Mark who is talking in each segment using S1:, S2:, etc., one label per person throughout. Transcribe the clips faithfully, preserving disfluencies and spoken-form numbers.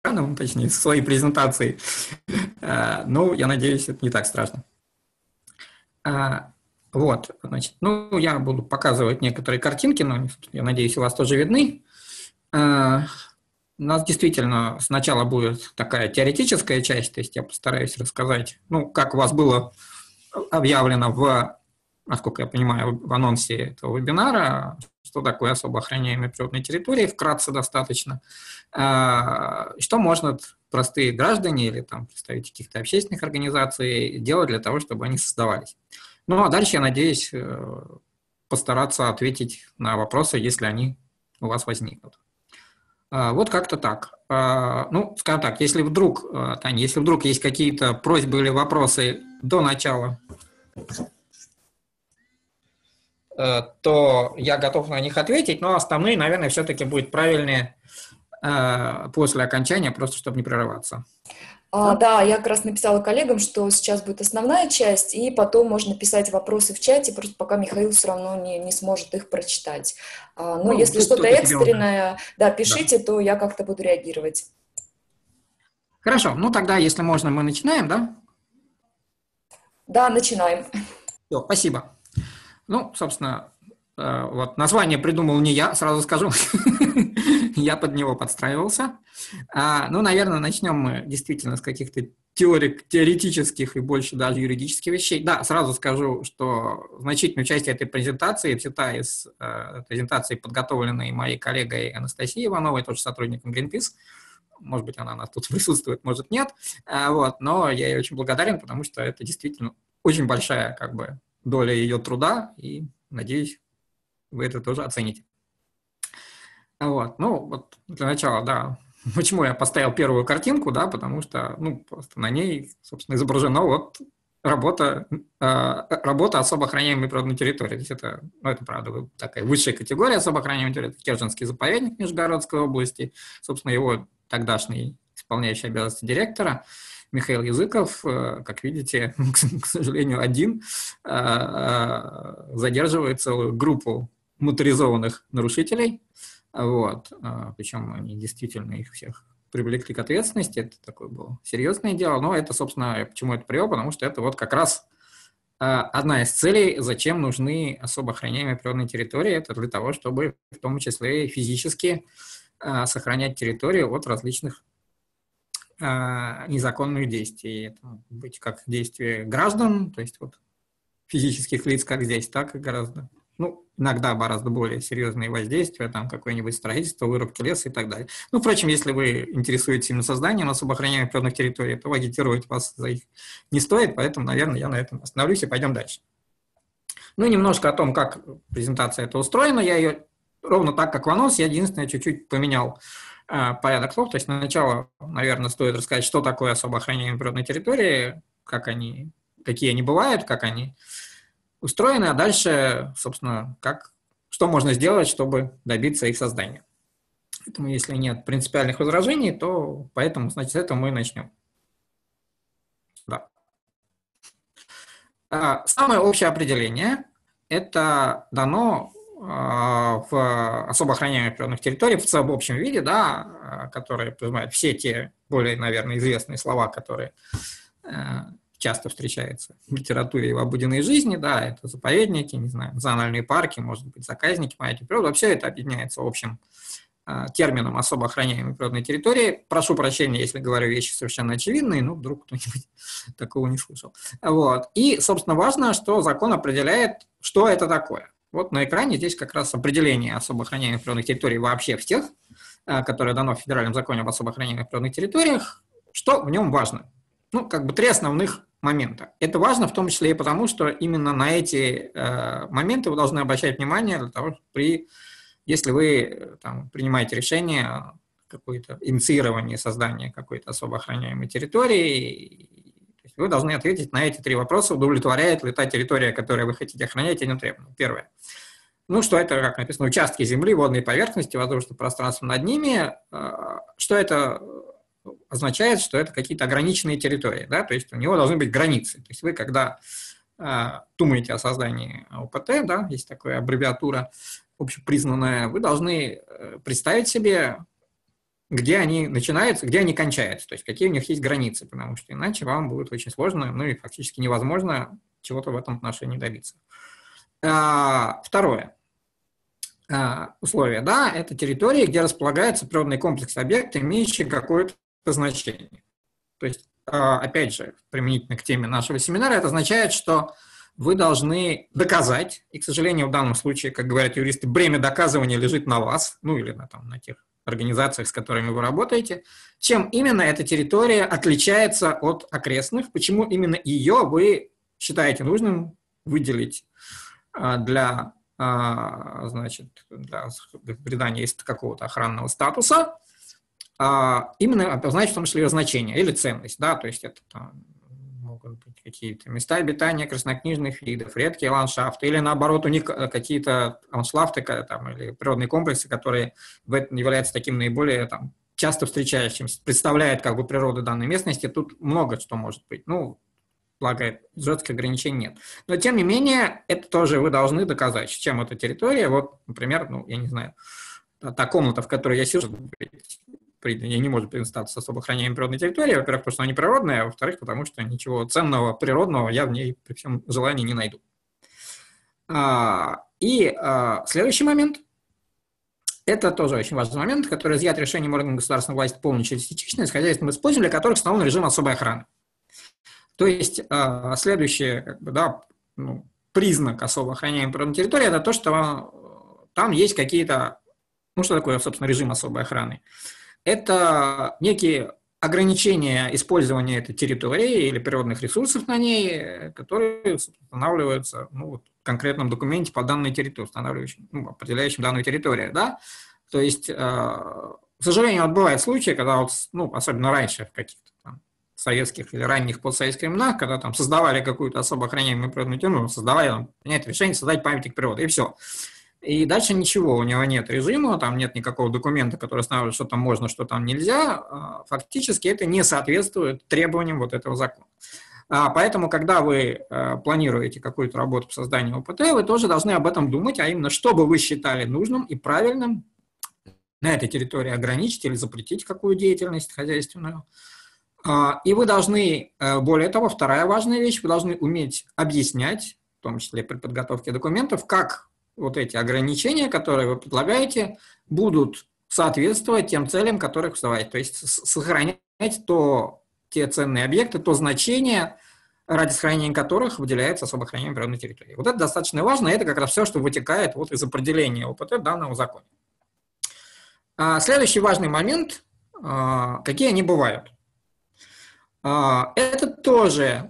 S1: экраном, точнее, со своей презентацией. Ну, я надеюсь, это не так страшно. Вот, значит, ну, я буду показывать некоторые картинки, но, я надеюсь, у вас тоже видны. У нас действительно сначала будет такая теоретическая часть, то есть я постараюсь рассказать, ну, как у вас было объявлено в, насколько я понимаю, в анонсе этого вебинара, что такое особо охраняемые природные территории, вкратце достаточно, что можно простые граждане или там представители каких-то общественных организаций делать для того, чтобы они создавались. Ну, а дальше, я надеюсь, постараться ответить на вопросы, если они у вас возникнут. Вот как-то так. Ну, скажем так, если вдруг, Таня, если вдруг есть какие-то просьбы или вопросы до начала, то я готов на них ответить, но основные, наверное, все-таки будут правильные после окончания, просто чтобы не прерываться.
S2: А, да, я как раз написала коллегам, что сейчас будет основная часть, и потом можно писать вопросы в чате, просто пока Михаил все равно не, не сможет их прочитать. А, но ну, если что-то экстренное, да, пишите, да. То я как-то буду реагировать.
S1: Хорошо, ну тогда, если можно, мы начинаем, да?
S2: Да, начинаем.
S1: Все, спасибо. Ну, собственно, вот название придумал не я, сразу скажу. Я под него подстраивался. Ну, наверное, начнем мы действительно с каких-то теорик, теоретических и больше даже юридических вещей. Да, сразу скажу, что значительную часть этой презентации взята из презентации, подготовленной моей коллегой Анастасией Ивановой, тоже сотрудником Greenpeace. Может быть, она у нас тут присутствует, может, нет. Вот, но я ей очень благодарен, потому что это действительно очень большая как бы доля ее труда, и, надеюсь, вы это тоже оцените. Вот, ну, вот для начала, да, почему я поставил первую картинку, да, потому что, ну, просто на ней, собственно, изображена вот работа, э, работа особо охраняемой природной территории. То есть это, ну, это, правда, такая высшая категория особо охраняемой территории, Керченский заповедник Нижегородской области, собственно, его тогдашний исполняющий обязанности директора Михаил Языков, как видите, к сожалению, один, задерживает целую группу моторизованных нарушителей, вот, причем они действительно их всех привлекли к ответственности, это такое было серьезное дело, но это, собственно, почему это привел, потому что это вот как раз одна из целей, зачем нужны особо охраняемые природные территории, это для того, чтобы в том числе физически сохранять территорию от различных незаконных действий. Это может быть как действия граждан, то есть вот физических лиц, как здесь, так и гораздо, ну, иногда гораздо более серьезные воздействия, там какое-нибудь строительство, вырубки леса и так далее. Ну, впрочем, если вы интересуетесь именно созданием особо охраняемых природных территорий, то агитировать вас за их не стоит, поэтому, наверное, я на этом остановлюсь и пойдем дальше. Ну, немножко о том, как презентация эта устроена. Я ее ровно так, как в анонсе, я единственное чуть-чуть поменял порядок слов. То есть сначала, наверное, стоит рассказать, что такое особо охраняемые природные территории, как они, какие они бывают, как они устроены, а дальше, собственно, как, что можно сделать, чтобы добиться их создания. Поэтому, если нет принципиальных возражений, то поэтому, значит, с этого мы и начнем. Да. Самое общее определение – это дано в особо охраняемых природных территориях в целом общем виде, да, которые подразумевают все те более, наверное, известные слова, которые часто встречаются в литературе и в обыденной жизни, да, это заповедники, не знаю, национальные парки, может быть, заказники, понятие природы, все это объединяется общим термином особо охраняемой природной территории. Прошу прощения, если говорю вещи совершенно очевидные, ну, вдруг кто-нибудь такого не слышал. Вот. И, собственно, важно, что закон определяет, что это такое. Вот на экране здесь как раз определение особо охраняемых природных территорий вообще всех, которое дано в Федеральном законе об особо охраняемых природных территориях, что в нем важно. Ну, как бы три основных момента. Это важно в том числе и потому, что именно на эти э, моменты вы должны обращать внимание для того, при, если вы там, принимаете решение о какое-то инициировании создания какой-то особо охраняемой территории, вы должны ответить на эти три вопроса, удовлетворяет ли та территория, которую вы хотите охранять, и не требования. Первое. Ну, что это, как написано, участки земли, водной поверхности, воздушного пространства над ними. Что это означает, что это какие-то ограниченные территории, да, то есть у него должны быть границы. То есть вы, когда думаете о создании ОПТ, да, есть такая аббревиатура общепризнанная, вы должны представить себе где они начинаются, где они кончаются, то есть какие у них есть границы, потому что иначе вам будет очень сложно, ну и фактически невозможно чего-то в этом отношении добиться. А, второе а, условие, да, это территории, где располагается природный комплекс объекта, имеющий какое-то значение. То есть, а, опять же, применительно к теме нашего семинара, это означает, что вы должны доказать, и, к сожалению, в данном случае, как говорят юристы, бремя доказывания лежит на вас, ну или на, там, на тех организациях, с которыми вы работаете, чем именно эта территория отличается от окрестных, почему именно ее вы считаете нужным выделить для, значит, для придания какого-то охранного статуса, именно обозначить в том числе ее значение или ценность, да, то есть это там могут быть какие-то места обитания краснокнижных видов, редкие ландшафты, или наоборот у них какие-то ландшафты там, или природные комплексы, которые являются таким наиболее там, часто встречающимся, представляют как бы природу данной местности. Тут много что может быть. Ну, благо жестких ограничений нет. Но тем не менее, это тоже вы должны доказать, чем эта территория. Вот, например, ну, я не знаю, та комната, в которой я сижу, не может статус особо охраняемой природной территории, во-первых, потому что она не природная, а во-вторых, потому что ничего ценного, природного я в ней при всем желании не найду. И следующий момент, это тоже очень важный момент, который изъят решением органов государственной власти полностью частично из хозяйственного использования, для которых установлен режим особой охраны. То есть следующий как бы, да, ну, признак особо охраняемой природной территории – это то, что там есть какие-то, ну что такое, собственно, режим особой охраны? Это некие ограничения использования этой территории или природных ресурсов на ней, которые устанавливаются ну, в конкретном документе по данной территории, устанавливающем, ну, определяющем данную территорию. Да? То есть, э, к сожалению, вот бывают случаи, когда, вот, ну, особенно раньше в каких-то там советских или ранних постсоветских временах, когда там создавали какую-то особо охраняемую природную территорию, создавали, там, принять решение создать памятник природы, и все. И дальше ничего, у него нет режима, там нет никакого документа, который устанавливает, что там можно, что там нельзя. Фактически это не соответствует требованиям вот этого закона. Поэтому, когда вы планируете какую-то работу по созданию ОПТ, вы тоже должны об этом думать, а именно, что бы вы считали нужным и правильным на этой территории ограничить или запретить какую деятельность хозяйственную. И вы должны, более того, вторая важная вещь, вы должны уметь объяснять, в том числе при подготовке документов, как вот эти ограничения, которые вы предлагаете, будут соответствовать тем целям, которые вы ставите. То есть сохранять то, те ценные объекты, то значение, ради сохранения которых выделяется особо охраняемая природная территория. Вот это достаточно важно, и это как раз все, что вытекает вот из определения ОПТ данного закона. А следующий важный момент, какие они бывают. Это тоже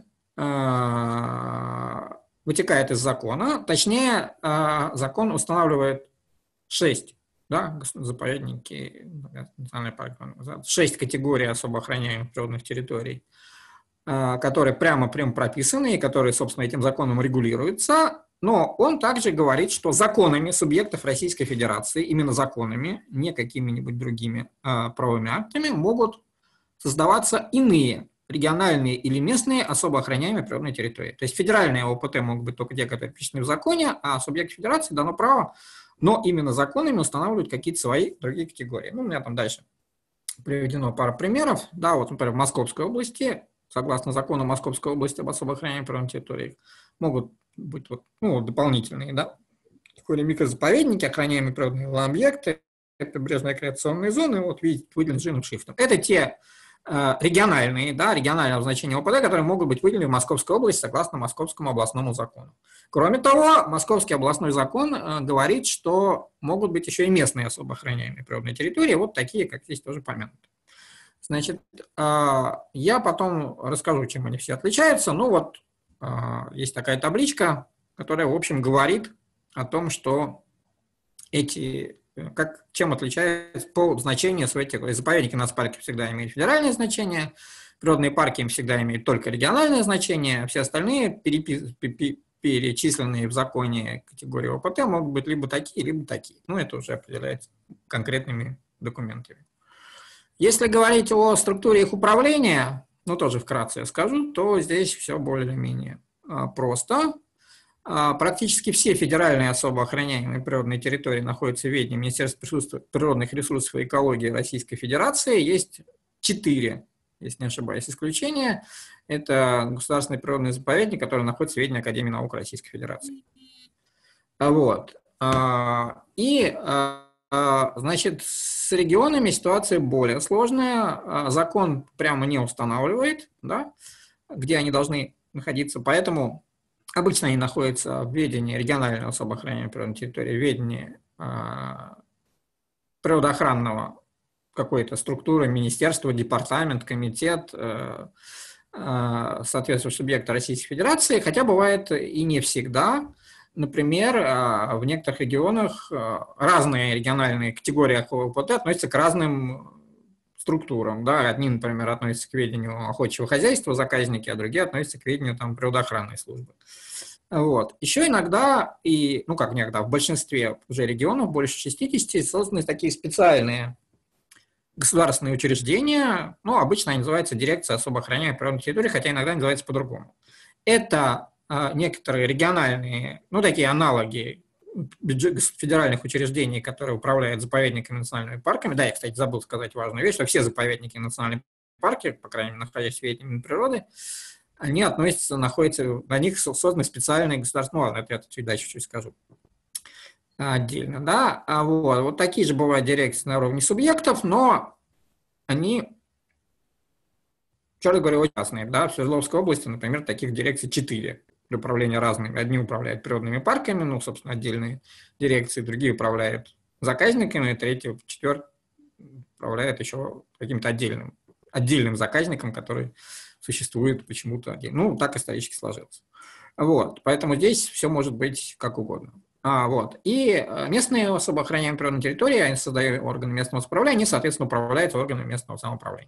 S1: вытекает из закона, точнее, закон устанавливает шесть, да, заповедники, национальный парк, шесть категорий особо охраняемых природных территорий, которые прямо прям прописаны и которые, собственно, этим законом регулируются, но он также говорит, что законами субъектов Российской Федерации, именно законами, не какими-нибудь другими правовыми актами, могут создаваться иные региональные или местные особо охраняемые природные территории. То есть федеральные ОПТ могут быть только те, которые описаны в законе, а субъекту федерации дано право, но именно законами устанавливают какие-то свои другие категории. Ну, у меня там дальше приведено пара примеров. Да, вот, например, в Московской области, согласно закону Московской области об особо охраняемой природной территории, могут быть вот, ну, дополнительные, да, микрозаповедники, охраняемые природные объекты, прибрежные рекреационные зоны, вот видите, выделены жирным шрифтом. Это те региональные, да, регионального значения ОПТ, которые могут быть выделены в Московской области согласно Московскому областному закону. Кроме того, Московский областной закон э, говорит, что могут быть еще и местные особо охраняемые природные территории, вот такие, как здесь тоже помянуты. Значит, э, я потом расскажу, чем они все отличаются. Ну вот, э, есть такая табличка, которая, в общем, говорит о том, что эти... Как, чем отличается по значению своих территорий. Заповедники, нацпарки всегда имеют федеральное значение, природные парки им всегда имеют только региональное значение, все остальные перепис... перечисленные в законе категории ОПТ могут быть либо такие, либо такие. Ну, это уже определяется конкретными документами. Если говорить о структуре их управления, ну, тоже вкратце я скажу, то здесь все более-менее просто. Практически все федеральные особо охраняемые природные территории находятся в ведении Министерства природных ресурсов и экологии Российской Федерации. Есть четыре, если не ошибаюсь, исключения. Это государственный природный заповедник, который находится в ведении Академии наук Российской Федерации. Вот. И, значит, с регионами ситуация более сложная. Закон прямо не устанавливает, да, где они должны находиться, поэтому обычно они находятся в ведении регионального особо охраняемой природной территории, в ведении природоохранного какой-то структуры, министерства, департамент, комитет, соответствующего субъекта Российской Федерации, хотя бывает и не всегда. Например, в некоторых регионах разные региональные категории ОПТ относятся к разным структурам. Да? Одни, например, относятся к ведению охотничьего хозяйства, заказники, а другие относятся к ведению там, природоохранной службы. Вот. Еще иногда, и, ну как иногда, в большинстве уже регионов, больше шестидесяти, созданы такие специальные государственные учреждения, ну, обычно они называются дирекция особо охраняемой природной территории, хотя иногда называются по-другому. Это а, некоторые региональные, ну, такие аналоги федеральных учреждений, которые управляют заповедниками и национальными парками. Да, я, кстати, забыл сказать важную вещь, что все заповедники и национальные парки, по крайней мере, находящиеся в ведении природы, они относятся, находятся, на них созданы специальные государственные, ну, ладно, это я чуть дальше чуть скажу отдельно, да, а вот, вот такие же бывают дирекции на уровне субъектов, но они, черт говоря, очень разные, да, в Свердловской области, например, таких дирекций четыре для управления разными, одни управляют природными парками, ну, собственно, отдельные дирекции, другие управляют заказниками, третий, четвертый управляет еще каким-то отдельным, отдельным заказником, который существует почему-то отдельно, ну, так исторически сложилось, вот, поэтому здесь все может быть как угодно. А, вот. И местные особо охраняемые природные территории, они создают органы местного самоуправления, они, соответственно, управляются органами местного самоуправления.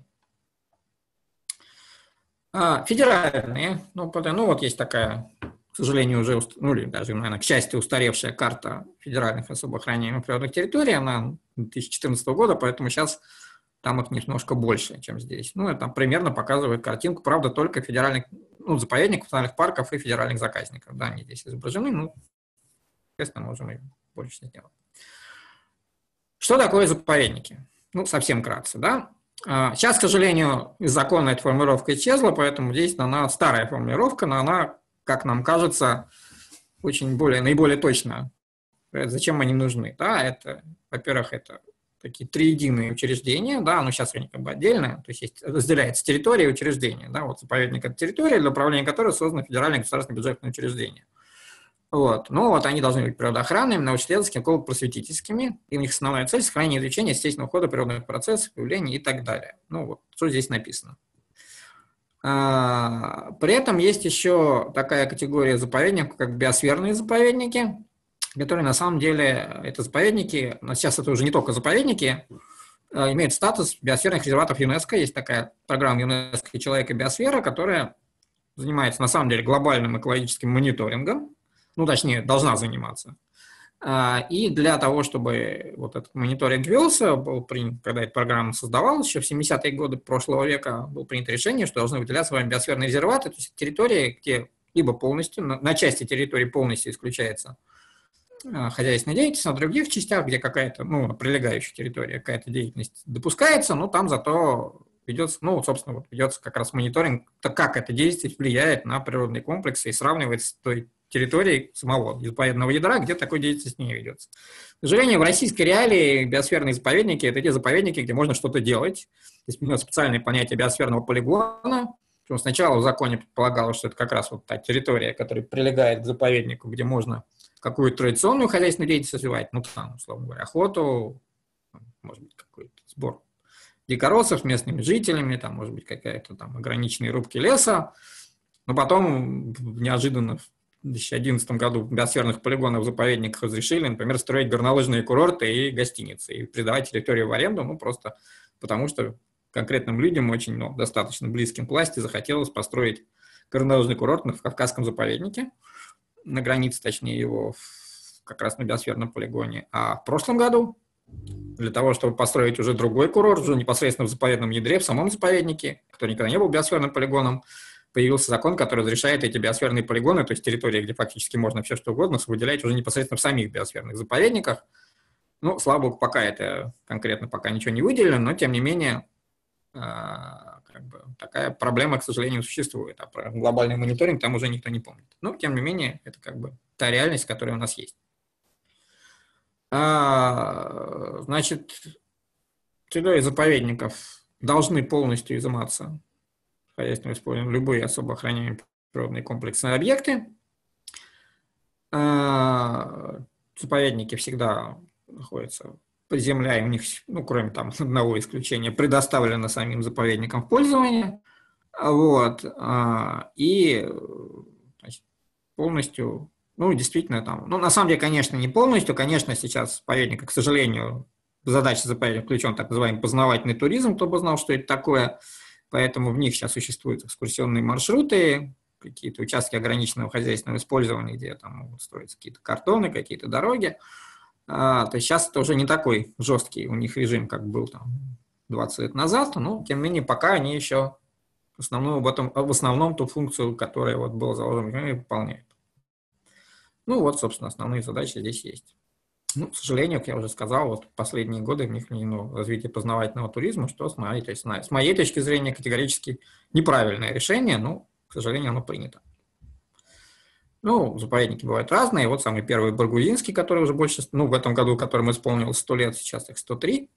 S1: А, федеральные, ну, ну, вот есть такая, к сожалению, уже, ну, или даже, наверное, к счастью, устаревшая карта федеральных особо охраняемых природных территорий, она две тысячи четырнадцатого года, поэтому сейчас там их немножко больше, чем здесь. Ну, это примерно показывает картинку, правда, только федеральных, ну, заповедников, национальных парков и федеральных заказников, да, они здесь изображены, ну, естественно, можем и больше сделать. Что такое заповедники? Ну, совсем кратко, да. Сейчас, к сожалению, из закона эта формулировка исчезла, поэтому здесь дана старая формулировка, но она, как нам кажется, очень более, наиболее точна. Зачем они нужны? Да, это, во-первых, это такие триединые учреждения, да, но сейчас они как бы отдельно, то есть, есть разделяется территория и учреждения, да, вот заповедник – это территория, для управления которой создано федеральное государственное бюджетное учреждение. Вот. Ну, вот они должны быть природоохранными, научно-исследовательскими, эколого-просветительскими, и у них основная цель – сохранение и изучение естественного хода природных процессов, явлений и так далее. Ну, вот, что здесь написано. А, при этом есть еще такая категория заповедников, как биосферные заповедники, которые на самом деле, это заповедники, но сейчас это уже не только заповедники, а, имеют статус биосферных резерватов ЮНЕСКО. Есть такая программа ЮНЕСКО «Человек и биосфера», которая занимается на самом деле глобальным экологическим мониторингом, ну, точнее, должна заниматься. И для того, чтобы вот этот мониторинг велся, был принят, когда эта программа создавалась, еще в семидесятые годы прошлого века было принято решение, что должны выделяться вами биосферные резерваты, то есть территории, где либо полностью, на части территории полностью исключается хозяйственная деятельность, на других частях, где какая-то, ну, прилегающая территория, какая-то деятельность допускается, но там зато ведется, ну, собственно, вот ведется как раз мониторинг, как эта деятельность влияет на природные комплексы и сравнивается с той территории самого заповедного ядра, где такой деятельности не ведется. К сожалению, в российской реалии биосферные заповедники – это те заповедники, где можно что-то делать. Есть специальное понятие биосферного полигона. Причем сначала в законе предполагалось, что это как раз вот та территория, которая прилегает к заповеднику, где можно какую-то традиционную хозяйственную деятельность развивать, ну, там, условно говоря, охоту, может быть, какой-то сбор дикоросов местными жителями, там, может быть, какая-то там ограниченные рубки леса. Но потом неожиданно в две тысячи одиннадцатом году в биосферных полигонах в заповедниках разрешили, например, строить горнолыжные курорты и гостиницы, и придавать территорию в аренду, ну, просто потому что конкретным людям, очень, ну, достаточно близким к власти, захотелось построить горнолыжный курорт в Кавказском заповеднике, на границе, точнее, его как раз на биосферном полигоне. А в прошлом году для того, чтобы построить уже другой курорт, уже непосредственно в заповедном ядре, в самом заповеднике, который никогда не был биосферным полигоном, появился закон, который разрешает эти биосферные полигоны, то есть территории, где фактически можно все что угодно, выделять уже непосредственно в самих биосферных заповедниках. Ну, слава богу, пока это конкретно пока ничего не выделено, но тем не менее как бы, такая проблема, к сожалению, существует. А про глобальный мониторинг там уже никто не помнит. Но, тем не менее, это как бы та реальность, которая у нас есть. А, значит, территории заповедников должны полностью изыматься хозяйственным использованием любые особо охраняемые природные комплексные объекты. А, заповедники всегда находятся под землей, у них, ну, кроме там одного исключения, предоставлено самим заповедникам в пользование. Вот. И, значит, полностью, ну, действительно там, ну, на самом деле, конечно, не полностью, конечно, сейчас заповедник, к сожалению, задача заповедника включен так называемый познавательный туризм, кто бы знал, что это такое, поэтому в них сейчас существуют экскурсионные маршруты, какие-то участки ограниченного хозяйственного использования, где там могут строиться какие-то картоны, какие-то дороги. А, то есть сейчас это уже не такой жесткий у них режим, как был там двадцать лет назад, но тем не менее пока они еще в основном, в этом, в основном ту функцию, которая вот была заложена, выполняют. Ну вот, собственно, основные задачи здесь есть. Ну, к сожалению, как я уже сказал, вот последние годы в них внедрено развитие познавательного туризма, что с моей, то есть, с моей точки зрения категорически неправильное решение, но, к сожалению, оно принято. Ну, заповедники бывают разные. Вот самый первый Баргузинский, который уже больше, ну, в этом году, которому исполнилось сто лет, сейчас их сто три.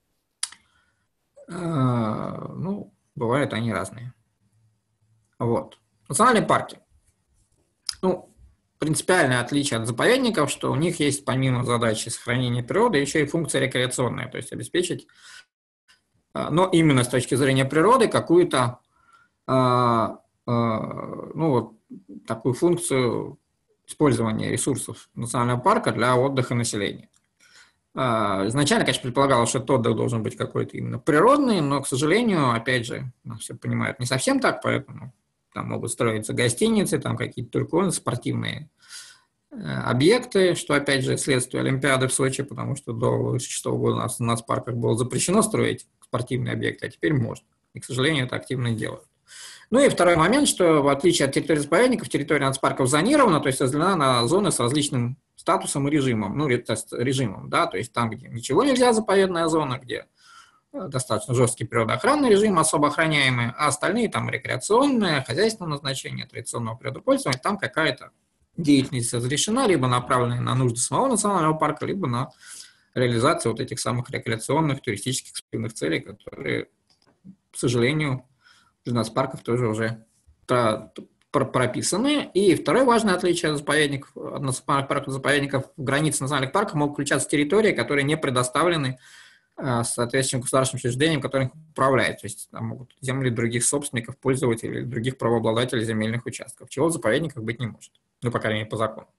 S1: Ну, бывают они разные. Вот. Национальные парки. Ну, принципиальное отличие от заповедников, что у них есть помимо задачи сохранения природы еще и функция рекреационная, то есть обеспечить, но именно с точки зрения природы, какую-то, ну, вот, такую функцию использования ресурсов национального парка для отдыха населения. Изначально, конечно, предполагалось, что отдых должен быть какой-то именно природный, но, к сожалению, опять же, все понимают, не совсем так, поэтому там могут строиться гостиницы, там какие-то турконы, спортивные объекты, что, опять же, следствие Олимпиады в Сочи, потому что до две тысячи шестого года у нас в нацпарках было запрещено строить спортивные объекты, а теперь можно. И, к сожалению, это активно делают. Ну и второй момент, что в отличие от территории заповедников, территория нацпарков зонирована, то есть разделена на зоны с различным статусом и режимом, ну, режимом, да, то есть там, где ничего нельзя, заповедная зона, где достаточно жесткий природоохранный режим, особо охраняемый, а остальные там рекреационное, хозяйственное назначение, традиционного природопользования, там какая-то деятельность разрешена, либо направленная на нужды самого национального парка, либо на реализацию вот этих самых рекреационных, туристических, спортивных целей, которые, к сожалению, для нацпарков тоже уже прописаны. И второе важное отличие от заповедников, от национальных парков заповедников, в границы национальных парков могут включаться территории, которые не предоставлены соответствующим государственным учреждениям, которые их управляют. То есть там могут земли других собственников, пользователей, других правообладателей земельных участков, чего в заповедниках быть не может. Ну, по крайней мере, по закону.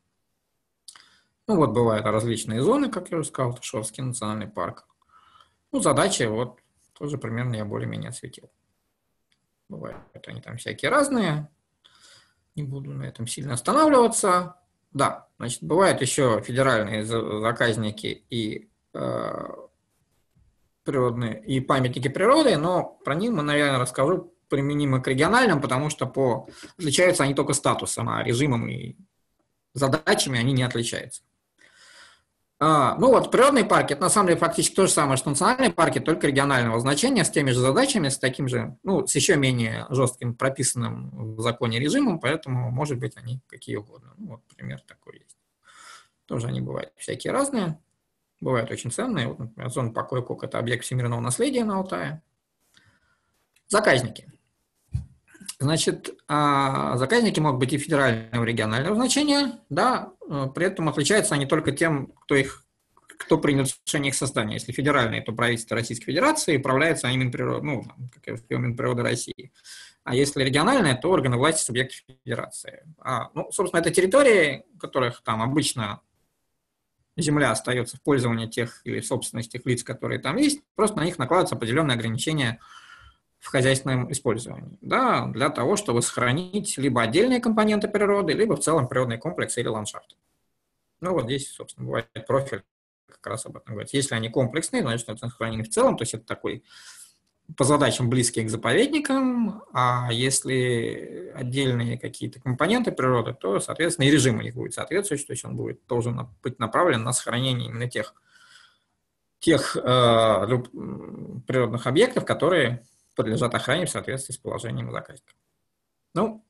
S1: Ну, вот бывают различные зоны, как я уже сказал, Ташовский национальный парк. Ну, задачи вот тоже примерно я более-менее осветил. Бывают они там всякие разные. Не буду на этом сильно останавливаться. Да, значит, бывают еще федеральные заказники и э, природные, и памятники природы, но про них мы, наверное, расскажу применимо к региональным, потому что по... отличаются они только статусом, а режимом и задачами они не отличаются. А, ну вот, природные парки, это на самом деле фактически то же самое, что национальные парки, только регионального значения, с теми же задачами, с таким же, ну, с еще менее жестким прописанным в законе режимом, поэтому, может быть, они какие угодно. Ну, вот пример такой есть. Тоже они бывают всякие разные, бывают очень ценные. Вот, например, зона покоя Кок – это объект всемирного наследия на Алтае. Заказники. Значит, заказники могут быть и федерального, и регионального значения, да, при этом отличаются они только тем, кто их, кто принял решение их создания. Если федеральные, то правительство Российской Федерации, управляется они Минприроды, ну, как я уже сказал, Минприроды России. А если региональные, то органы власти субъектов федерации. А, ну, собственно, это территории, в которых там обычно земля остается в пользовании тех или в собственности тех лиц, которые там есть, просто на них накладываются определенные ограничения в хозяйственном использовании, да, для того, чтобы сохранить либо отдельные компоненты природы, либо в целом природный комплекс или ландшафт. Ну вот здесь, собственно, бывает профиль, как раз об этом говорит. Если они комплексные, значит, это сохранены в целом, то есть это такой по задачам близкие к заповедникам, а если отдельные какие-то компоненты природы, то, соответственно, и режим у них будет соответствующий, то есть он будет, должен быть направлен на сохранение именно тех, тех э, природных объектов, которые подлежат охране в соответствии с положением заказника. Ну,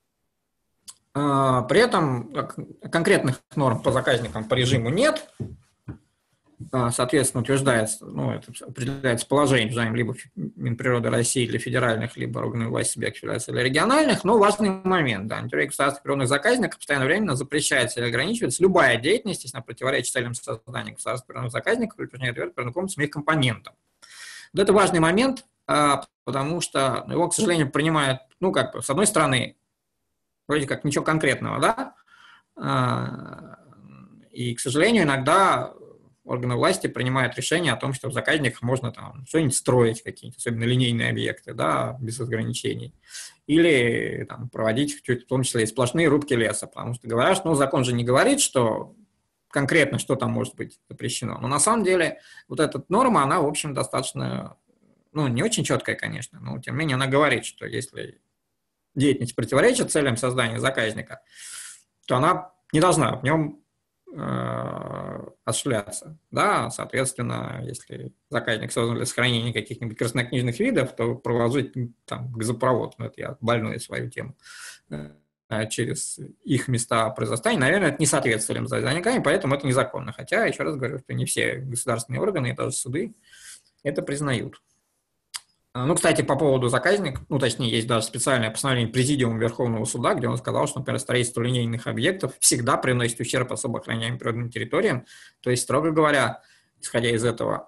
S1: э, при этом конкретных норм по заказникам по режиму нет. Соответственно, утверждается, ну, это определяется положением либо Минприроды России для федеральных, либо органов власти субъектов федерации для региональных, но важный момент, да, на территории государственных природных заказников постоянно временно запрещается или ограничивается любая деятельность, если она противоречит целям создания государственных природных заказников или причиняет вред природным комплексам и их компонентам. Вот это важный момент, потому что его, к сожалению, принимают, ну, как бы, с одной стороны, вроде как ничего конкретного, да, и, к сожалению, иногда органы власти принимают решение о том, что в заказниках можно там что-нибудь строить, какие-то, особенно линейные объекты, да, без ограничений, или там, проводить в том числе и сплошные рубки леса, потому что говорят, что ну, закон же не говорит, что конкретно что там может быть запрещено, но на самом деле вот эта норма, она, в общем, достаточно, ну, не очень четкая, конечно, но тем не менее она говорит, что если деятельность противоречит целям создания заказника, то она не должна в нем осуществляться. Да, соответственно, если заказник создан для сохранения каких-нибудь краснокнижных видов, то проложить там газопровод, ну, это я больную свою тему, через их места произрастания, наверное, это не соответствует заказникам, поэтому это незаконно. Хотя, еще раз говорю, что не все государственные органы, и даже суды это признают. Ну, кстати, по поводу заказника, ну, точнее, есть даже специальное постановление Президиума Верховного Суда, где он сказал, что, например, строительство линейных объектов всегда приносит ущерб особо охраняемым природным территориям. То есть, строго говоря, исходя из этого,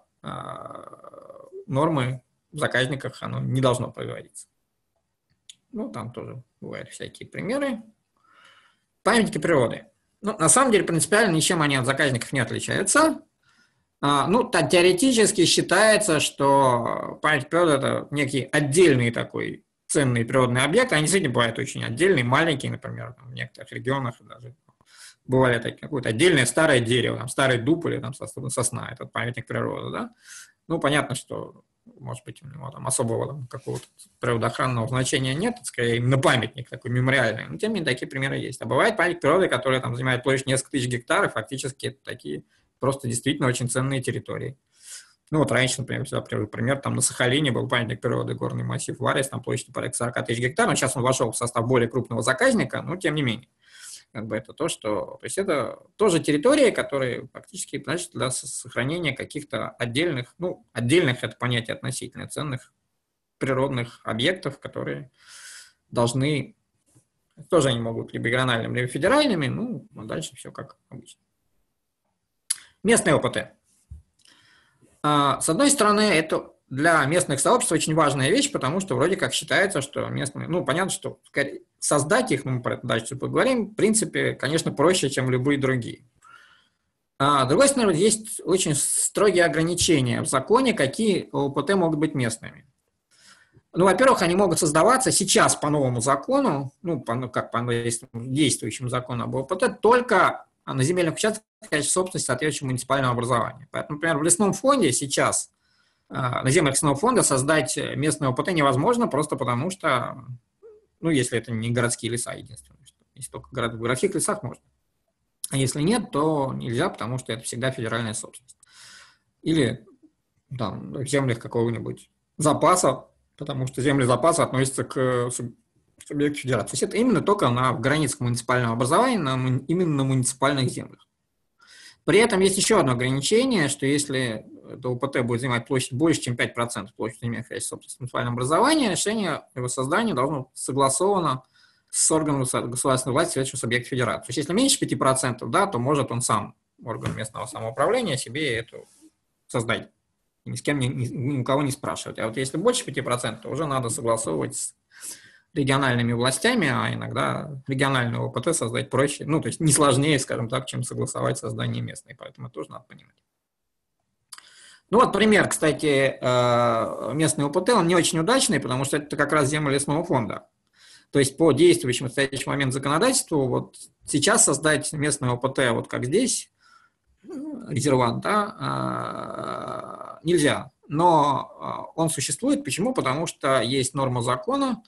S1: нормы в заказниках оно не должно производиться. Ну, там тоже бывают всякие примеры. Памятники природы. Ну, на самом деле, принципиально ничем они от заказников не отличаются. Ну, так, теоретически считается, что память природы – это некий отдельный такой ценный природный объект. Они действительно бывают очень отдельные, маленькие, например, там, в некоторых регионах даже бывали такие, какое-то отдельное старое дерево, там, старый дуб или там, сосна, этот памятник природы, да. Ну, понятно, что, может быть, у него там особого там, какого-то природоохранного значения нет, это скорее именно памятник такой мемориальный, но тем не менее такие примеры есть. А бывает памятник природы, который там занимает площадь несколько тысяч гектаров, фактически это такие просто действительно очень ценные территории. Ну вот раньше, например, сюда привожу пример, там на Сахалине был памятник природы горный массив Варис, там площадь порядка сорок тысяч гектаров, но сейчас он вошел в состав более крупного заказника, но тем не менее. Как бы это то, что... То есть это тоже территории, которые фактически, значит, для сохранения каких-то отдельных, ну, отдельных, это понятие относительно ценных природных объектов, которые должны... Тоже они могут либо региональными, либо федеральными, ну, а дальше все как обычно. Местные ОПТ. С одной стороны, это для местных сообществ очень важная вещь, потому что вроде как считается, что местные, ну, понятно, что создать их, ну, мы про это дальше поговорим, в принципе, конечно, проще, чем любые другие. А с другой стороны, есть очень строгие ограничения в законе, какие ОПТ могут быть местными. Ну, во-первых, они могут создаваться сейчас по новому закону, ну, по, ну как по действующему закону об ОПТ, только на земельных участках собственности соответствующего муниципального образования. Поэтому, например, в лесном фонде сейчас, на землях лесного фонда создать местное ОПТ невозможно, просто потому что, ну, если это не городские леса, единственное, если только в городских лесах можно. А если нет, то нельзя, потому что это всегда федеральная собственность. Или там, в землях какого-нибудь запаса, потому что земли запаса относятся к субъекту федерации. То есть это именно только на в границах муниципального образования, на, именно на муниципальных землях. При этом есть еще одно ограничение, что если это ОПТ будет занимать площадь больше, чем пять процентов площади земельных собственности муниципального образования, решение его создания должно быть согласовано с органом государственной власти следующего субъекта федерации. То есть если меньше пяти процентов, да, то может он сам, орган местного самоуправления, себе эту создать. Ни с кем, ни, ни, ни у кого не спрашивать. А вот если больше пяти процентов, то уже надо согласовывать с региональными властями, а иногда региональное ОПТ создать проще, ну, то есть не сложнее, скажем так, чем согласовать создание местной, поэтому это тоже надо понимать. Ну вот пример, кстати, местный ОПТ, он не очень удачный, потому что это как раз земля лесного фонда. То есть по действующему в настоящий момент законодательству, вот сейчас создать местное ОПТ, вот как здесь, резервант, да, нельзя. но он существует. Почему? Потому что есть норма закона,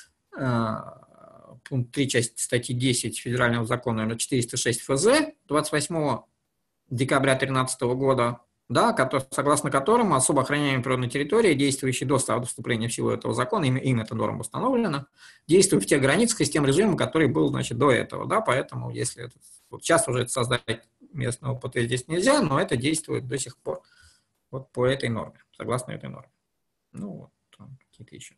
S1: пункт три, часть статьи десять Федерального закона номер четыреста шесть эф зэ двадцать восьмого декабря две тысячи тринадцатого года, да, который, согласно которому особо охраняемые природные территории, действующие до вступления в силу этого закона, им, им эта норма установлена, действуют в тех границах и с тем режимом, который был, значит, до этого, да, поэтому если это, вот сейчас уже это создать местного ОПТ здесь нельзя, но это действует до сих пор вот по этой норме, согласно этой норме. Ну вот, какие-то еще.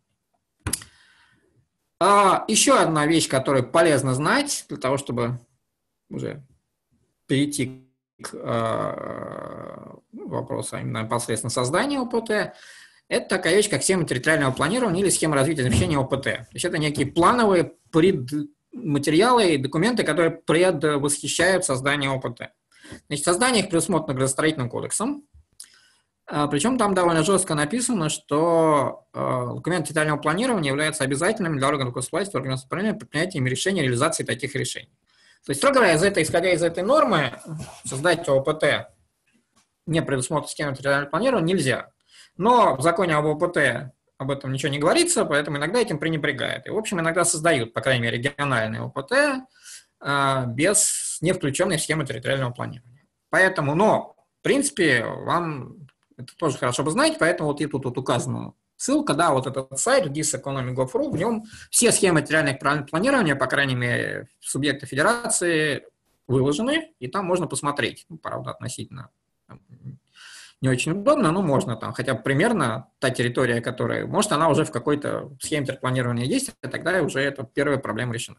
S1: А, еще одна вещь, которую полезно знать для того, чтобы уже перейти к э, вопросу именно непосредственно создания ОПТ, это такая вещь, как схема территориального планирования или схема развития размещения ОПТ. То есть это некие плановые предматериалы и документы, которые предвосхищают создание ОПТ. Значит, создание их предусмотрено градостроительным кодексом. Причем там довольно жестко написано, что э, документ территориального планирования является обязательным для органов госвласти, органов самоуправления при принятии решений и реализации таких решений. То есть, строго говоря, из этой, исходя из этой нормы, создать ОПТ, не предусмотренной схемой территориального планирования, нельзя. Но в законе об ОПТ об этом ничего не говорится, поэтому иногда этим пренебрегают. И, в общем, иногда создают, по крайней мере, региональные ОПТ э, без, не включенной в схему территориального планирования. Поэтому, но, в принципе, вам это тоже хорошо бы знать, поэтому вот и тут вот указана ссылка, да, вот этот сайт diseconomy точка gov точка ру, в нем все схемы территориального планирования, по крайней мере, субъекта федерации выложены, и там можно посмотреть. Ну, правда, относительно не очень удобно, но можно там хотя бы примерно та территория, которая, может, она уже в какой-то схеме территориального есть, и тогда уже эта первая проблема решена.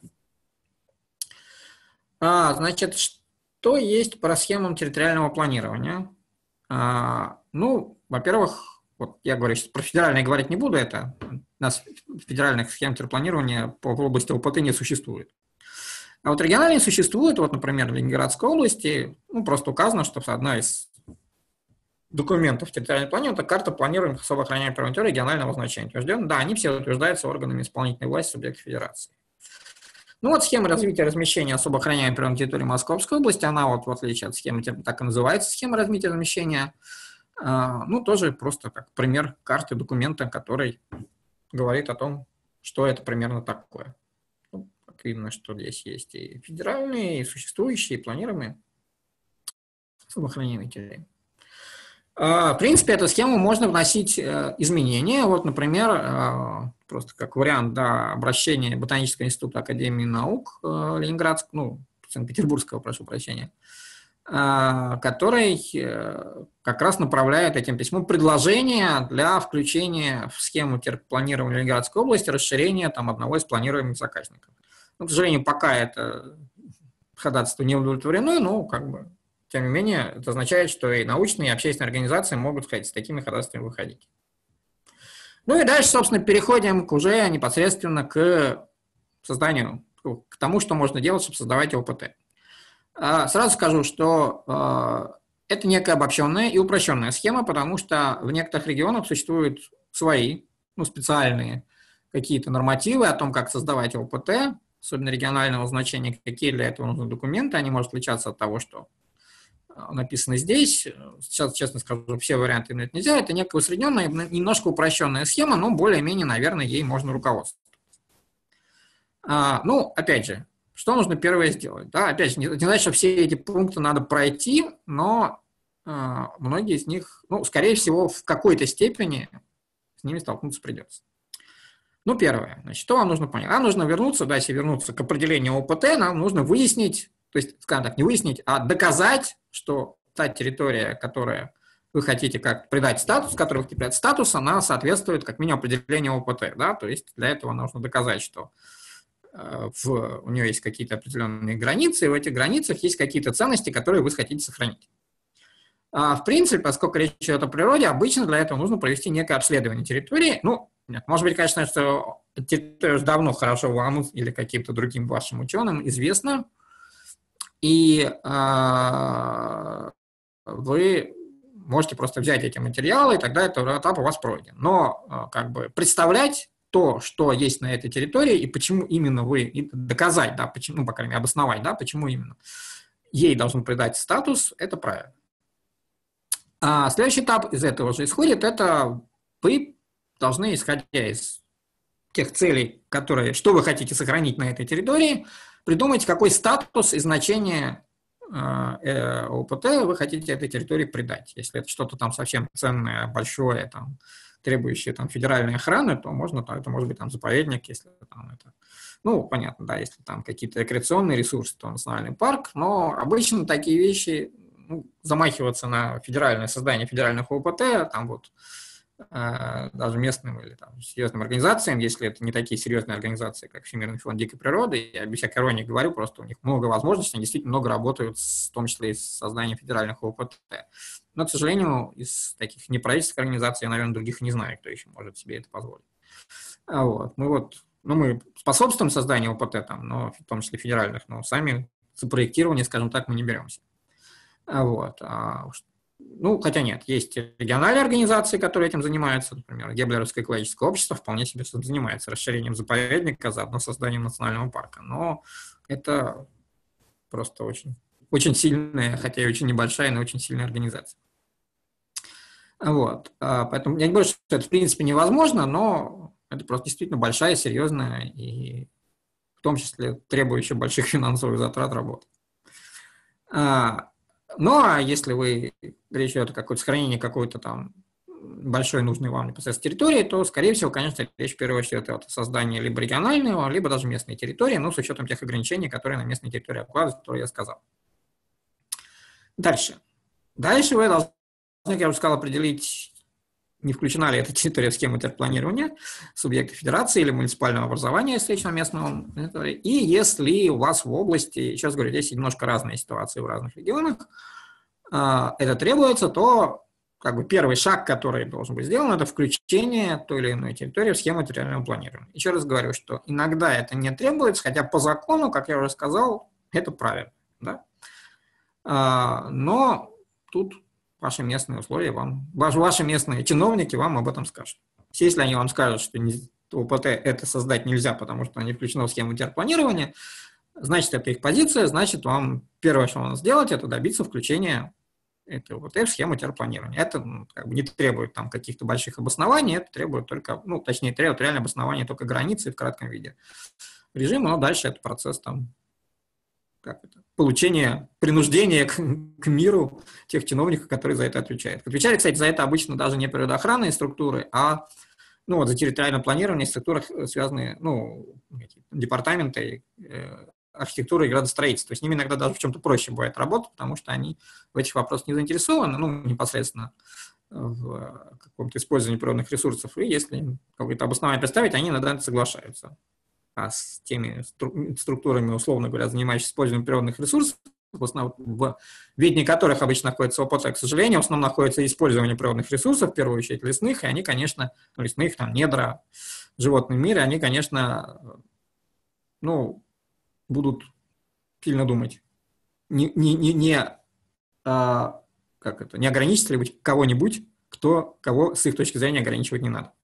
S1: А, значит, что есть по схемам территориального планирования? А, ну, во-первых, вот я говорю, сейчас про федеральные говорить не буду, это у нас федеральных схем территориального по в области ОПТ не существует. А вот региональные существуют, вот, например, в Ленинградской области, ну, просто указано, что одна из документов территориального планирования – это карта планирования особо охраняемой природной территории регионального значения. Утвержден, да, они все утверждаются органами исполнительной власти субъектов федерации. Ну вот схема развития размещения особо охраняемой природной территории Московской области, она вот в отличие от схемы, так и называется схема развития размещения, ну тоже просто как пример карты документа, который говорит о том, что это примерно такое. Ну, как видно, что здесь есть и федеральные, и существующие, и планируемые особо охраняемые территории. В принципе, эту схему можно вносить изменения. Вот, например, просто как вариант, да, обращения Ботанического института Академии наук Ленинградского, ну, Санкт-Петербургского, прошу прощения, который как раз направляет этим письмом предложение для включения в схему планирования Ленинградской области расширения там, одного из планируемых заказников. Но, к сожалению, пока это ходатайство не удовлетворено, но как бы тем не менее, это означает, что и научные, и общественные организации могут с такими ходатайствами выходить. Ну и дальше, собственно, переходим к уже непосредственно к созданию, к тому, что можно делать, чтобы создавать ОПТ. Сразу скажу, что это некая обобщенная и упрощенная схема, потому что в некоторых регионах существуют свои, ну, специальные какие-то нормативы о том, как создавать ОПТ, особенно регионального значения, какие для этого нужны документы. Они могут отличаться от того, что написано здесь. Сейчас, честно скажу, все варианты иметь нельзя. Это некая усредненная, немножко упрощенная схема, но более-менее, наверное, ей можно руководствоваться. А, ну, опять же, что нужно первое сделать? Да, опять же, не, не значит, что все эти пункты надо пройти, но а, многие из них, ну, скорее всего, в какой-то степени с ними столкнуться придется. Ну, первое. Значит, что вам нужно понять? Нам нужно вернуться, да, если вернуться к определению ОПТ, нам нужно выяснить, то есть, скажем так, не выяснить, а доказать, что та территория, которая вы хотите как придать статус, которой вы хотите придать статус, она соответствует как минимум определению ОПТ. Да? То есть для этого нужно доказать, что э, в, у нее есть какие-то определенные границы, и в этих границах есть какие-то ценности, которые вы хотите сохранить. А, в принципе, поскольку речь идет о природе, обычно для этого нужно провести некое обследование территории. Ну, нет, может быть, конечно, что территория уже давно хорошо вам или каким-то другим вашим ученым известна, и э, вы можете просто взять эти материалы, и тогда этот этап у вас пройден. Но э, как бы представлять то, что есть на этой территории, и почему именно вы, и доказать, да, почему, ну, по крайней мере, обосновать, да, почему именно ей должен придать статус, это правильно. А следующий этап из этого же исходит, это вы должны, исходя из тех целей, которые, что вы хотите сохранить на этой территории, придумать, какой статус и значение э, ОПТ вы хотите этой территории придать. Если это что-то там совсем ценное, большое, там, требующее там, федеральной охраны, то можно, то это может быть там заповедник, если там это... Ну, понятно, да, если там какие-то рекреационные ресурсы, то национальный парк, но обычно такие вещи, ну, замахиваться на федеральное создание федеральных ОПТ, там вот э, даже местным или там, серьезным организациям, если это не такие серьезные организации, как Всемирный фонд дикой природы, я без всякой иронии говорю, просто у них много возможностей, они действительно много работают, в том числе и с созданием федеральных ОПТ. Но, к сожалению, из таких неправительственных организаций, я, наверное, других не знаю, кто еще может себе это позволить. А вот, мы вот Ну, мы способствуем созданию ОПТ, там, но, в том числе федеральных, но сами за проектирование, скажем так, мы не беремся. Вот. Ну, хотя нет, есть региональные организации, которые этим занимаются. Например, Геблеровское экологическое общество вполне себе занимается расширением заповедника, заодно созданием национального парка. Но это просто очень, очень сильная, хотя и очень небольшая, но очень сильная организация. Вот. Поэтому я не говорю, что это в принципе невозможно, но это просто действительно большая, серьезная и в том числе требующая больших финансовых затрат работа. Ну, а если вы речь идет о какой-то сохранении какой-то там большой нужной вам непосредственно территории, то, скорее всего, конечно, речь в первую очередь о создании либо регионального, либо даже местной территории, но с учетом тех ограничений, которые на местной территории обкладываются, которые я сказал. Дальше. Дальше вы должны, как я уже сказал, определить, не включена ли эта территория в схему терпланирования субъекта федерации или муниципального образования, если речь о местном. И если у вас в области, еще раз говорю, здесь немножко разные ситуации в разных регионах, это требуется, то как бы первый шаг, который должен быть сделан, это включение той или иной территории в схему территориального планирования. Еще раз говорю, что иногда это не требуется, хотя по закону, как я уже сказал, это правильно. Да? Но тут ваши местные условия вам, ваши местные чиновники вам об этом скажут. Если они вам скажут, что ОПТ это создать нельзя, потому что не включено в схему терпланирования, значит, это их позиция, значит, вам первое, что надо сделать, это добиться включения этой ОПТ в схему терпланирования. Это ну, как бы не требует там каких-то больших обоснований, это требует только, ну, точнее, требует реально обоснования только границы в кратком виде режима, но дальше это процесс там как это, получение, принуждения к, к миру тех чиновников, которые за это отвечают. Отвечали, кстати, за это обычно даже не природоохранные структуры, а ну, вот за территориальное планирование в структурах, связанные, ну, департаменты э, архитектуры и градостроительства. С ними иногда даже в чем-то проще бывает работать, потому что они в этих вопросах не заинтересованы, ну, непосредственно в каком-то использовании природных ресурсов, и если им какое-то обоснование представить, они иногда соглашаются. А с теми структурами, условно говоря, занимающимися использованием природных ресурсов, в основном, в ведении которых обычно находится ОПТ, к сожалению, в основном находится использование природных ресурсов, в первую очередь лесных, и они, конечно, ну, лесных, там, недра, животный мир, они, конечно, ну, будут сильно думать. Не, не, не, не, а, как это, не ограничить ли быть кого-нибудь, кто, кого с их точки зрения ограничивать не надо.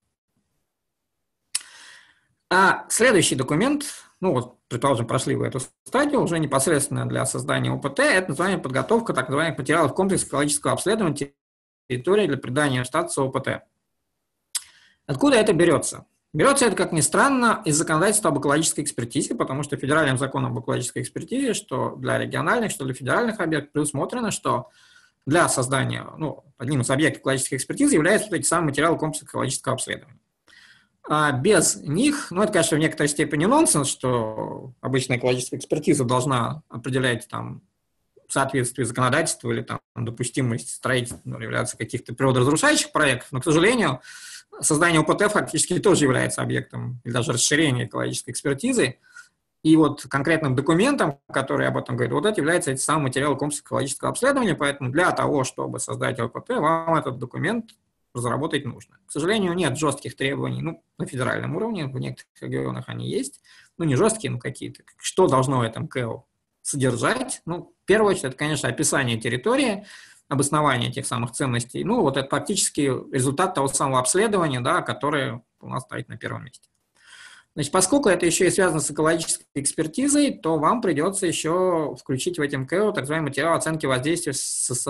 S1: А следующий документ, ну вот, предположим, прошли вы эту стадию, уже непосредственно для создания ОПТ, это называется подготовка так называемых материалов комплекса экологического обследования территории для придания статуса ОПТ. Откуда это берется? Берется это, как ни странно, из законодательства об экологической экспертизе, потому что федеральным законом об экологической экспертизе, что для региональных, что для федеральных объектов, предусмотрено, что для создания, ну, одним из объектов экологической экспертизы являются вот эти самые материалы комплекса экологического обследования. А без них, ну, это, конечно, в некоторой степени нонсенс, что обычная экологическая экспертиза должна определять там соответствие законодательству или там допустимость строительства, ну, являться каких-то природоразрушающих проектов, но, к сожалению, создание ОПТ фактически тоже является объектом или даже расширение экологической экспертизы. И вот конкретным документом, который об этом говорит, вот это является эти самые материалы комплекса экологического обследования, поэтому для того, чтобы создать ОПТ, вам этот документ разработать нужно. К сожалению, нет жестких требований, ну, на федеральном уровне, в некоторых регионах они есть, ну, не жесткие, но какие-то. Что должно в этом КЭО содержать? Ну, в первую очередь, это, конечно, описание территории, обоснование тех самых ценностей. Ну, вот это фактически результат того самого обследования, да, которое у нас стоит на первом месте. Значит, поскольку это еще и связано с экологической экспертизой, то вам придется еще включить в этом КЭО так называемый материал оценки воздействия со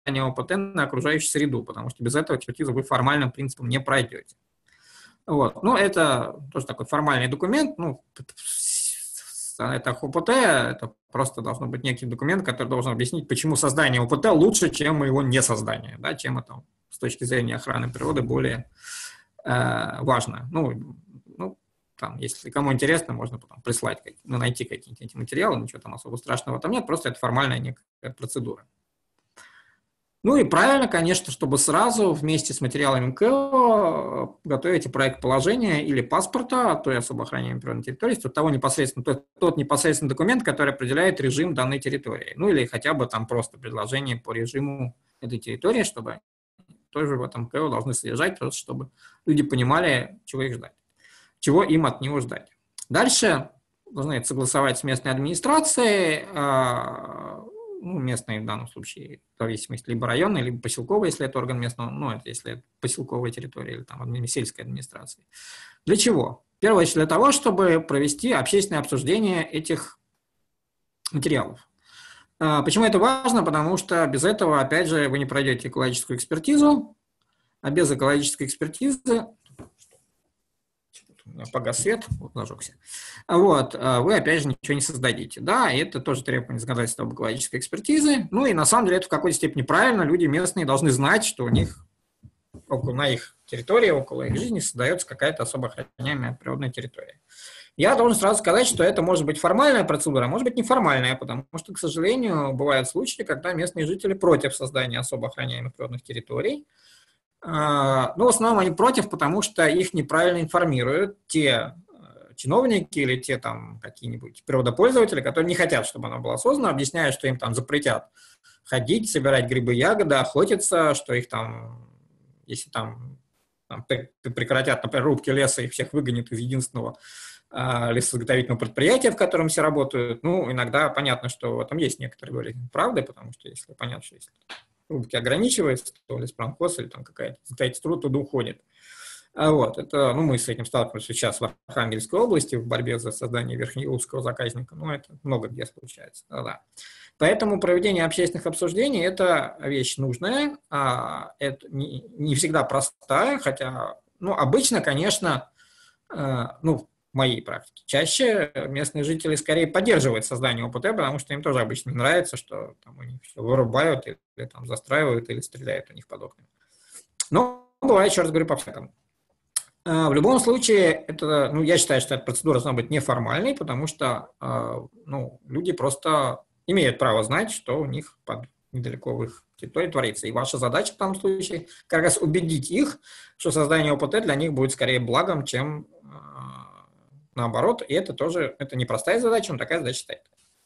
S1: ОПТ на окружающую среду, потому что без этого экспертизу вы формальным принципом не пройдете. Вот. Ну, это тоже такой формальный документ. Ну, это ОПТ, это просто должен быть некий документ, который должен объяснить, почему создание ОПТ лучше, чем его несоздание, да, чем это с точки зрения охраны природы более э, важно. Ну, ну, там, если кому интересно, можно потом прислать, ну, найти какие-нибудь эти материалы, ничего там особо страшного там нет, просто это формальная некая процедура. Ну и правильно, конечно, чтобы сразу вместе с материалами МКО готовите проект положения или паспорта той особо охраняемой природной территории, тот, того непосредственно, тот, тот непосредственный документ, который определяет режим данной территории. Ну или хотя бы там просто предложение по режиму этой территории, чтобы тоже в этом МКО должны содержать, просто чтобы люди понимали, чего их ждать, чего им от него ждать. Дальше должны это согласовать с местной администрацией, ну, местные в данном случае, в зависимости, либо районной, либо поселковой, если это орган местного, ну, это если это поселковая территория или там сельская администрация. Для чего? В первую очередь для того, чтобы провести общественное обсуждение этих материалов. Почему это важно? Потому что без этого, опять же, вы не пройдете экологическую экспертизу, а без экологической экспертизы у меня погас свет, вот зажегся. Вот, вы, опять же, ничего не создадите. Да, и это тоже требование законодательства об экологической экспертизе. Ну и на самом деле это в какой-то степени правильно. Люди местные должны знать, что у них около, на их территории, около их жизни создается какая-то особо охраняемая природная территория. Я должен сразу сказать, что это может быть формальная процедура, а может быть неформальная, потому что, к сожалению, бывают случаи, когда местные жители против создания особо охраняемых природных территорий. Но в основном они против, потому что их неправильно информируют те чиновники или те там какие-нибудь природопользователи, которые не хотят, чтобы она была создана, объясняют, что им там запретят ходить, собирать грибы, ягоды, охотиться, что их там, если там, там прекратят, например, рубки леса, их всех выгонят из единственного э, лесозаготовительного предприятия, в котором все работают. Ну, иногда понятно, что в этом есть некоторые доли правды, потому что если понятно, что если рубки ограничивается, то леспромхоз или там какая-то строительство туда уходит. А вот, это, ну, мы с этим сталкиваемся сейчас в Архангельской области в борьбе за создание верхнееловского заказника, но это много где случается. Да. Поэтому проведение общественных обсуждений – это вещь нужная, а это не, не всегда простая, хотя, ну, обычно, конечно, э, ну, в моей практике, чаще местные жители скорее поддерживают создание ОПТ, потому что им тоже обычно не нравится, что там у них все вырубают или, или там застраивают или стреляют у них под окнами. Но бывает, еще раз говорю, по-всякому. В любом случае, это, ну, я считаю, что эта процедура должна быть неформальной, потому что ну, люди просто имеют право знать, что у них под, недалеко в их территории творится. И ваша задача в том случае как раз убедить их, что создание ОПТ для них будет скорее благом, чем наоборот. И это тоже это непростая задача, но такая задача стоит.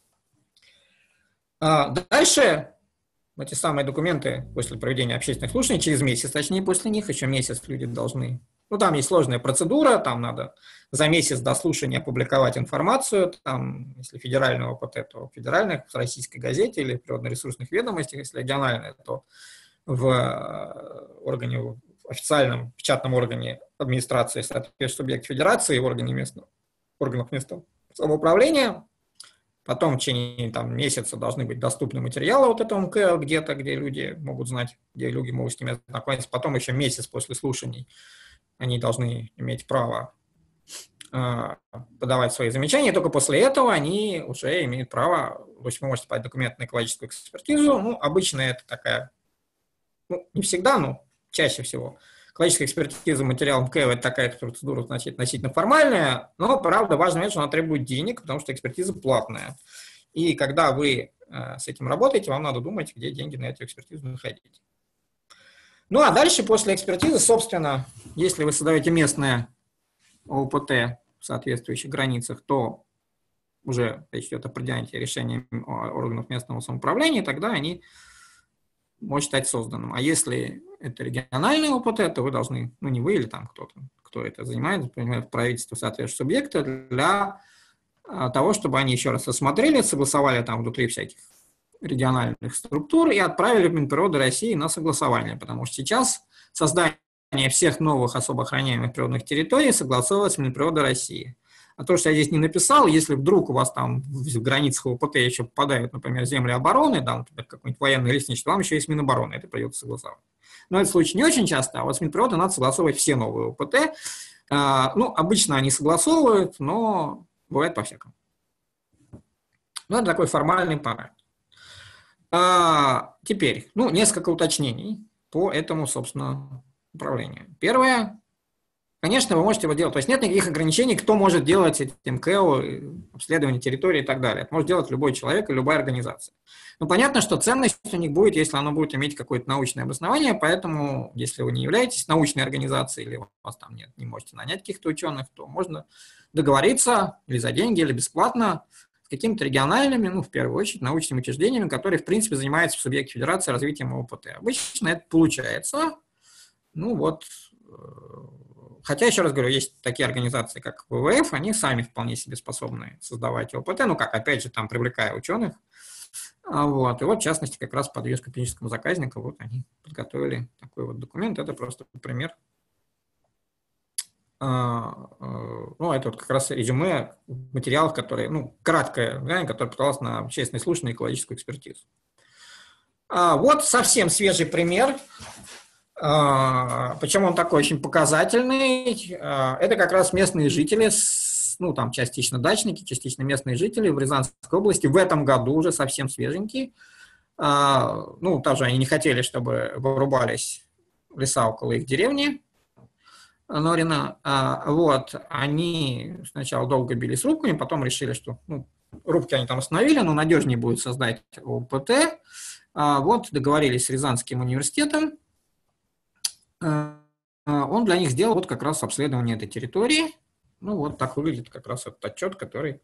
S1: Дальше эти самые документы после проведения общественных слушаний, через месяц, точнее, после них, еще месяц люди должны... Ну, там есть сложная процедура, там надо за месяц до слушания опубликовать информацию, там, если федерального ОПТ, то в федеральных, в российской газете или в природно-ресурсных ведомостях, если региональное, то в органе, в официальном печатном органе администрации соответствующего субъекта федерации и в органе местного, органов местного самоуправления. Потом в течение там, месяца должны быть доступны материалы вот этого МК где-то, где люди могут знать, где люди могут с ними знакомиться. Потом еще месяц после слушаний они должны иметь право э, подавать свои замечания. И только после этого они уже имеют право, то есть вы можете подать документ на экологическую экспертизу. Ну, обычно это такая, ну, не всегда, но чаще всего. Экологическая экспертиза материалов МК – это такая процедура, значит, относительно формальная, но, правда, важно понять, что она требует денег, потому что экспертиза платная. И когда вы э, с этим работаете, вам надо думать, где деньги на эту экспертизу находить. Ну, а дальше, после экспертизы, собственно, если вы создаете местное ОПТ в соответствующих границах, то уже речь идет о принятии решения органов местного самоуправления, тогда они может стать созданным. А если это региональный ОПТ, то вы должны, ну не вы или там кто-то, кто это занимается, например, правительство соответствующего субъекта, для того, чтобы они еще раз рассмотрели, согласовали там внутри всяких региональных структур и отправили в Минприроды России на согласование, потому что сейчас создание всех новых особо охраняемых природных территорий согласовывалось с Минприроды России. А то, что я здесь не написал, если вдруг у вас там в границах ОПТ еще попадают, например, земли обороны, да, например, какой-нибудь военный лесничество, вам еще есть Минобороны, это придется согласовать. Но это случай не очень часто, а вот с Минприроды надо согласовывать все новые ОПТ. А, ну, обычно они согласовывают, но бывает по-всякому. Ну, это такой формальный параметр. А, теперь, ну, несколько уточнений по этому, собственно, управлению. Первое. Конечно, вы можете его делать. То есть нет никаких ограничений, кто может делать эти МКО, обследование территории и так далее. Это может делать любой человек и любая организация. Но понятно, что ценность у них будет, если оно будет иметь какое-то научное обоснование, поэтому, если вы не являетесь научной организацией или у вас там нет, не можете нанять каких-то ученых, то можно договориться или за деньги, или бесплатно с какими-то региональными, ну, в первую очередь, научными учреждениями, которые, в принципе, занимаются в субъекте федерации развитием ОПТ. Обычно это получается. Ну, вот... Хотя, еще раз говорю, есть такие организации, как вэ вэ эф, они сами вполне себе способны создавать ОПТ, ну, как, опять же, там, привлекая ученых. Вот. И вот, в частности, как раз под юридическому заказнику вот они подготовили такой вот документ. Это просто пример. Ну, это вот как раз резюме материалов, которые, ну, краткое, да, которое подалось на общественное слушание и экологическую экспертизу. Вот совсем свежий пример. Причем он такой очень показательный. Это как раз местные жители, ну, там частично дачники, частично местные жители в Рязанской области. В этом году уже совсем свеженькие. Ну, тоже они не хотели, чтобы вырубались леса около их деревни Норина. Вот, они сначала долго бились рубками, потом решили, что, ну, рубки они там остановили, но надежнее будет создать ОПТ. Вот, договорились с Рязанским университетом. Он для них сделал вот как раз обследование этой территории. Ну, вот так выглядит как раз этот отчет, который,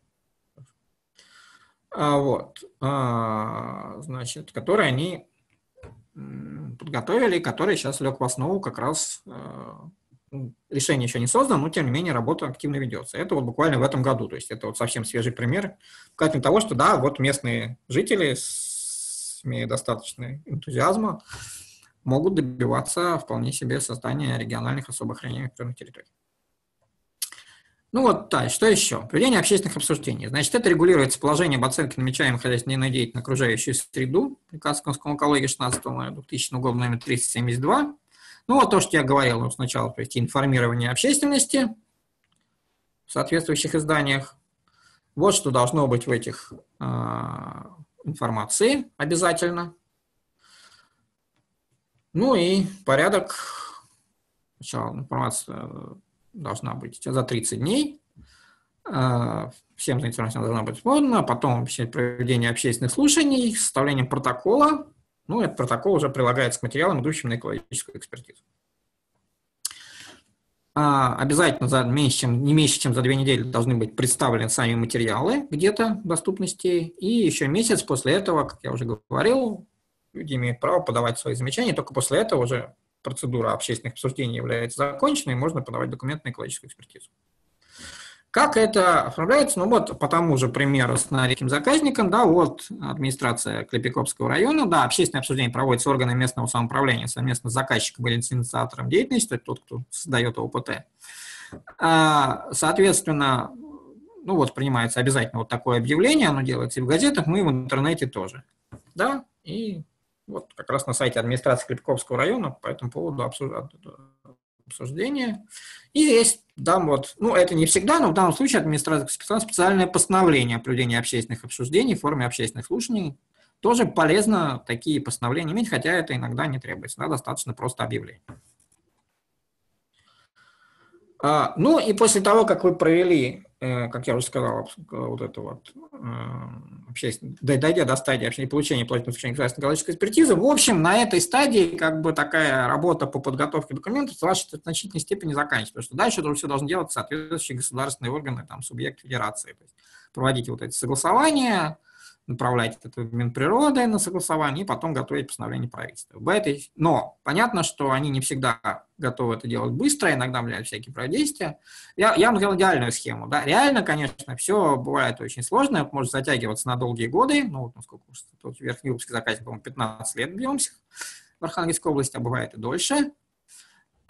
S1: вот, значит, который они подготовили, который сейчас лег в основу как раз, решение еще не создано, но, тем не менее, работа активно ведется. Это вот буквально в этом году, то есть это вот совсем свежий пример, показатель того, что, да, вот местные жители, имея достаточно энтузиазма, могут добиваться вполне себе создания региональных особо охраняемых природных территорий. Ну вот, да, что еще? Проведение общественных обсуждений. Значит, это регулируется положением об оценке намечаемой хозяйственной деятельности на окружающую среду, приказ Конституционной экологии шестнадцатого мая две тысячного года номер триста семьдесят два. Ну вот то, что я говорил ну, сначала, то есть информирование общественности в соответствующих изданиях. Вот что должно быть в этих э, информации обязательно. Ну и порядок, сначала информация должна быть за тридцать дней, всем заинтересованным должна быть подана, потом проведение общественных слушаний, составление протокола, ну, этот протокол уже прилагается к материалам, идущим на экологическую экспертизу. Обязательно за меньше, чем, не меньше, чем за две недели должны быть представлены сами материалы где-то в доступности, и еще месяц после этого, как я уже говорил, люди имеют право подавать свои замечания, только после этого уже процедура общественных обсуждений является законченной, и можно подавать документы на экологическую экспертизу. Как это оформляется? Ну вот по тому же примеру с нареким заказником, да, вот администрация Клепикопского района, да, общественное обсуждение проводится органами местного самоуправления совместно с заказчиком или инициатором деятельности, это тот, кто создает ОПТ. Соответственно, ну вот принимается обязательно вот такое объявление, оно делается и в газетах, ну и в интернете тоже, да, и вот как раз на сайте администрации Клепикопского района по этому поводу обсуждение. И есть, да, вот, ну, это не всегда, но в данном случае администрация специальное постановление о проведении общественных обсуждений в форме общественных слушаний. Тоже полезно такие постановления иметь, хотя это иногда не требуется, да, достаточно просто объявление. А, ну, и после того, как вы провели, э, как я уже сказал, вот это вот, э, дойдя до стадии получения положительного заключения государственной экологической экспертизы, в общем, на этой стадии как бы такая работа по подготовке документов в вашей значительной степени заканчивается, потому что дальше это все должны делать соответствующие государственные органы, там, субъект федерации. То есть проводить вот эти согласования, направлять это в Минприроды на согласование и потом готовить постановление правительства. Но понятно, что они не всегда готовы это делать быстро, иногда влияют всякие противодействия. Я, я вам сделал идеальную схему. Да? Реально, конечно, все бывает очень сложно, это может затягиваться на долгие годы. Ну, вот, насколько тут Верхнеюрский заказчик, по-моему, пятнадцать лет бьемся в Архангельской области, а бывает и дольше.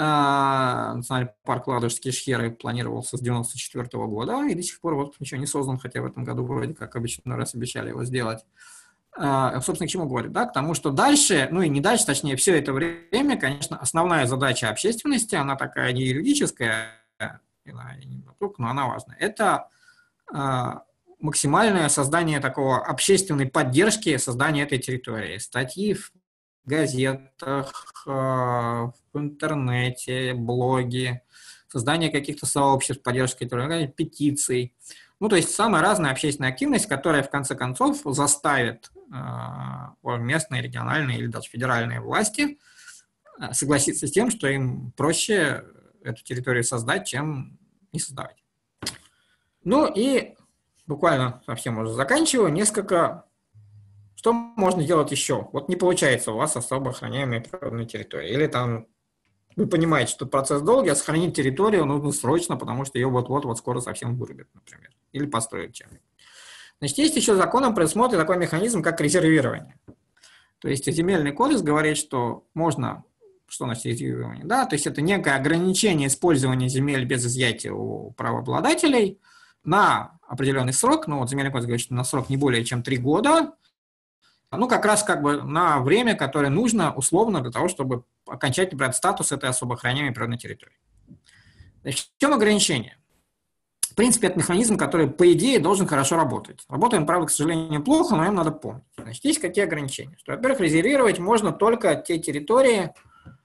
S1: Национальный парк Ладожские Шхеры планировался с девяносто четвёртого года и до сих пор вот еще не создан, хотя в этом году вроде как обычно раз обещали его сделать. Собственно, к чему говорю? Да? К тому, что дальше, ну и не дальше, точнее, все это время, конечно, основная задача общественности, она такая не юридическая, не вокруг, но она важная. Это максимальное создание такого общественной поддержки создания этой территории. Статьи в газетах, в интернете, блоги, создание каких-то сообществ, поддержки территории, петиций. Ну, то есть самая разная общественная активность, которая в конце концов заставит местные, региональные или даже федеральные власти согласиться с тем, что им проще эту территорию создать, чем не создавать. Ну и буквально совсем уже заканчиваю. Несколько... Что можно делать еще? Вот не получается у вас особо охраняемые природные территории. Или там вы понимаете, что процесс долгий, а сохранить территорию нужно срочно, потому что ее вот-вот вот скоро совсем вырубят, например. Или построят чем-нибудь. Значит, есть еще законом предусмотрен такой механизм, как резервирование. То есть земельный кодекс говорит, что можно... Что значит резервирование? Да, то есть это некое ограничение использования земель без изъятия у правообладателей на определенный срок. Ну, вот земельный кодекс говорит, что на срок не более чем три года. Ну, как раз как бы на время, которое нужно условно для того, чтобы окончательно принять статус этой особо охраняемой природной территории. Значит, в чем ограничение? В принципе, это механизм, который, по идее, должен хорошо работать. Работает он, правда, к сожалению, плохо, но им надо помнить. Значит, есть какие ограничения? Что, во-первых, резервировать можно только те территории,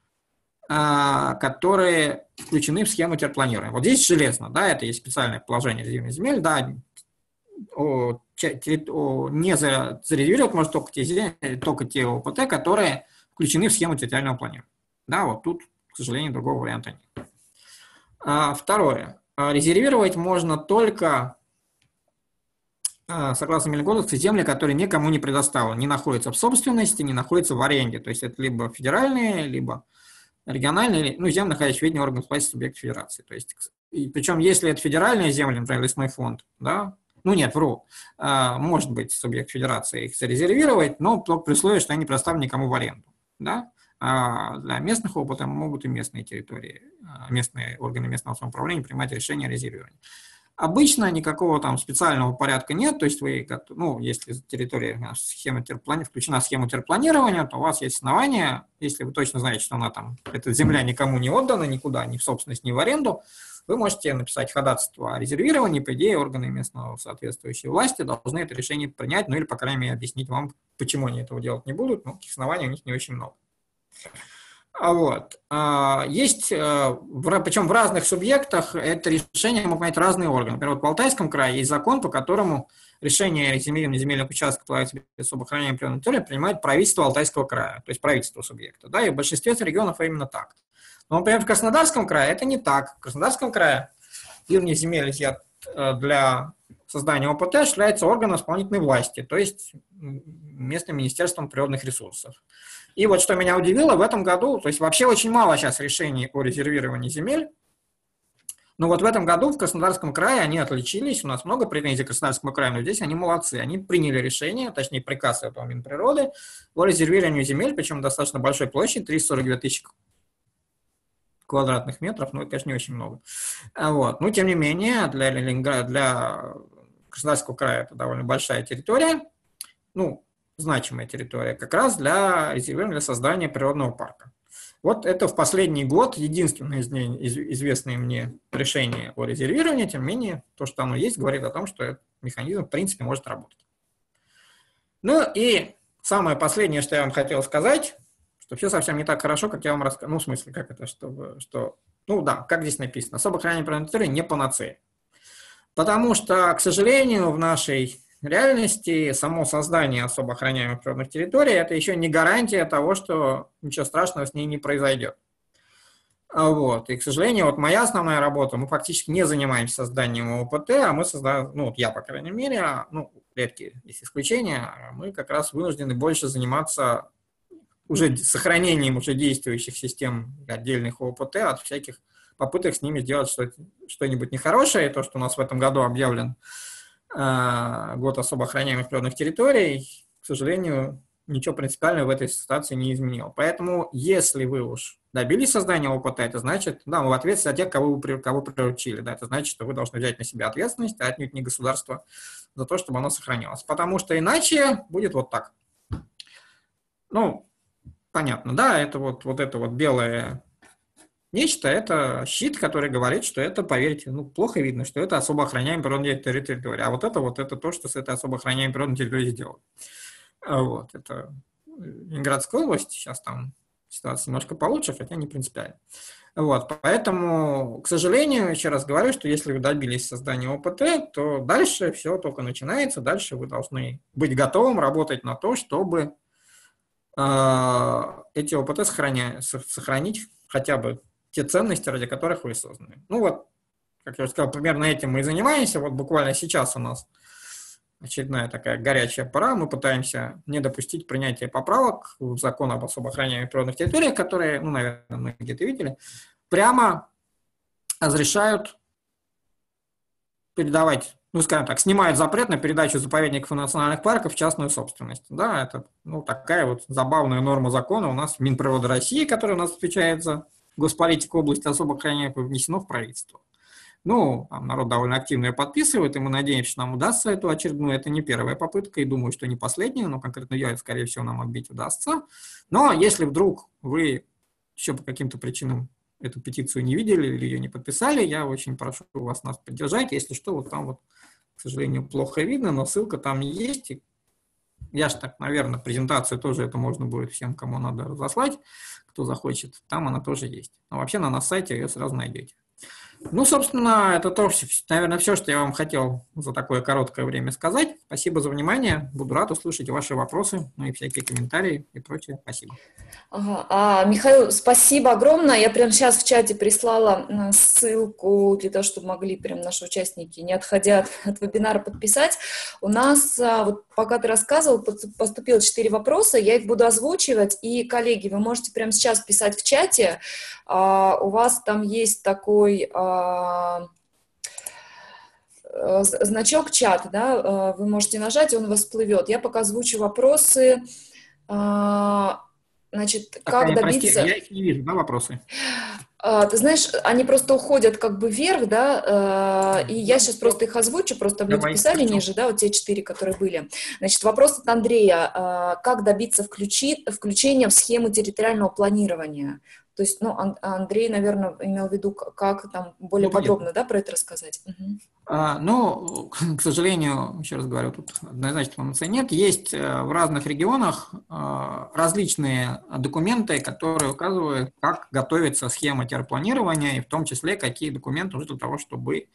S1: которые включены в схему терпланирования. Вот здесь железно, да, это есть специальное положение резервных земель, да, о, о, не зарезервировать может только те, только те ОПТ, которые включены в схему территориального планирования. Да, вот тут, к сожалению, другого варианта нет. А, второе. Резервировать можно только, согласно земельному кодексу, земли, которые никому не предоставлены, не находятся в собственности, не находятся в аренде. То есть это либо федеральные, либо региональные, ну, земли, находящиеся в ведении органов власти субъекта федерации. То есть, и, причем, если это федеральные земли, например, лесной фонд, да, ну нет, вру, а, может быть субъект федерации их зарезервировать, но только при условии, что они предоставлены никому в аренду. Да? А для местных опытов могут и местные территории, местные органы местного самоуправления принимать решение о резервировании. Обычно никакого там специального порядка нет, то есть вы, ну, если территория схема терплани... включена в схему терпланирования, то у вас есть основания, если вы точно знаете, что она там, эта земля никому не отдана, никуда, ни в собственность, ни в аренду, вы можете написать ходатайство о резервировании, по идее, органы местного соответствующей власти должны это решение принять, ну или, по крайней мере, объяснить вам, почему они этого делать не будут, но таких оснований у них не очень много. Вот. Есть, причем в разных субъектах это решение могут принять разные органы. Например, вот в Алтайском крае есть закон, по которому решение о резервировании земельных участков особо охраняемой природной территории принимает правительство Алтайского края, то есть правительство субъекта. Да, и в большинстве регионов именно так. Но, например, в Краснодарском крае это не так. В Краснодарском крае уровень земель изъят для создания ОПТ осуществляется органом исполнительной власти, то есть местным министерством природных ресурсов. И вот что меня удивило, в этом году, то есть вообще очень мало сейчас решений о резервировании земель, но вот в этом году в Краснодарском крае они отличились, у нас много претензий к Краснодарскому краю, но здесь они молодцы, они приняли решение, точнее приказ этого Минприроды о резервировании земель, причем достаточно большой площади, триста сорок две тысячи квадратных метров, ну это, конечно, не очень много. Вот. Но, тем не менее, для, Ленинграда, для Краснодарского края это довольно большая территория, ну, значимая территория, как раз для резервирования, для создания природного парка. Вот это в последний год единственное из, из, известное мне решение о резервировании, тем не менее, то, что оно есть, говорит о том, что этот механизм, в принципе, может работать. Ну и самое последнее, что я вам хотел сказать, что все совсем не так хорошо, как я вам рассказал. Ну, в смысле, как это, что, что... Ну да, как здесь написано, особо охраняемая природная территория не панацея. Потому что, к сожалению, в нашей реальности само создание особо охраняемых природных территорий – это еще не гарантия того, что ничего страшного с ней не произойдет. Вот. И, к сожалению, вот моя основная работа, мы фактически не занимаемся созданием ОПТ, а мы создаем, ну, вот я, по крайней мере, ну, редкие есть исключения, мы как раз вынуждены больше заниматься уже сохранением уже действующих систем отдельных ОПТ от всяких попыток с ними сделать что-нибудь нехорошее. И то, что у нас в этом году объявлен э, год особо охраняемых природных территорий, к сожалению, ничего принципиального в этой ситуации не изменило. Поэтому, если вы уж добились создания ОПТ, это значит, да, мы в ответственности за тех, кого вы кого приручили, да, это значит, что вы должны взять на себя ответственность, а отнюдь не государство, за то, чтобы оно сохранялось. Потому что иначе будет вот так. Ну, понятно, да, это вот, вот это вот белое нечто, это щит, который говорит, что это, поверьте, ну, плохо видно, что это особо охраняемая природная территория. А вот это вот это то, что с этой особо охраняемой природной территорией сделано. Вот, это Ленинградская область, сейчас там ситуация немножко получше, хотя не принципиально. Вот, поэтому, к сожалению, еще раз говорю, что если вы добились создания ОПТ, то дальше все только начинается, дальше вы должны быть готовым работать на то, чтобы э, эти ОПТ сохранять, сохранить хотя бы те ценности, ради которых вы созданы. Ну вот, как я уже сказал, примерно этим мы и занимаемся. Вот буквально сейчас у нас очередная такая горячая пора. Мы пытаемся не допустить принятия поправок в закон об особо охраняемых природных территориях, которые, ну, наверное, многие это видели, прямо разрешают передавать, ну, скажем так, снимают запрет на передачу заповедников и национальных парков в частную собственность. Да, это, ну, такая вот забавная норма закона у нас в Минприроды России, которая у нас отвечает за госполитику области особо охраняемых, внесено в правительство. Ну, там народ довольно активно ее подписывает, и мы надеемся, что нам удастся эту очередную. Это не первая попытка, и думаю, что не последняя, но конкретно ее, скорее всего, нам отбить удастся. Но если вдруг вы еще по каким-то причинам эту петицию не видели или ее не подписали, я очень прошу вас нас поддержать. Если что, вот там вот, к сожалению, плохо видно, но ссылка там есть. И я же так, наверное, презентацию тоже это можно будет всем, кому надо, разослать, кто захочет. Там она тоже есть. Но вообще на нас сайте ее сразу найдете. Ну, собственно, это то, наверное, все, что я вам хотел за такое короткое время сказать. Спасибо за внимание. Буду рад услышать ваши вопросы, ну и всякие комментарии и прочее. Спасибо.
S2: Ага. А, Михаил, спасибо огромное. Я прямо сейчас в чате прислала ссылку для того, чтобы могли прям наши участники, не отходя от, от вебинара, подписать. У нас, вот пока ты рассказывал, поступило четыре вопроса, я их буду озвучивать. И, коллеги, вы можете прямо сейчас писать в чате. А, у вас там есть такой... значок чат, да, вы можете нажать, он у вас всплывет. Я пока озвучу вопросы. Значит,
S1: так,
S2: как
S1: я,
S2: добиться...
S1: Прости, я их не вижу, да, вопросы?
S2: Ты знаешь, они просто уходят как бы вверх, да, и я сейчас просто их озвучу, просто люди
S1: Давай,
S2: писали
S1: хорошо.
S2: ниже, да, вот те четыре, которые были. Значит, вопрос от Андрея. Как добиться включи... включения в схему территориального планирования? То есть, ну, Андрей, наверное, имел в виду, как там более ну, подробно, да, про это рассказать? Угу.
S1: А, ну, к сожалению, еще раз говорю, тут однозначно информации нет. Есть в разных регионах различные документы, которые указывают, как готовится схема террапланирования, и в том числе, какие документы нужны для того, чтобы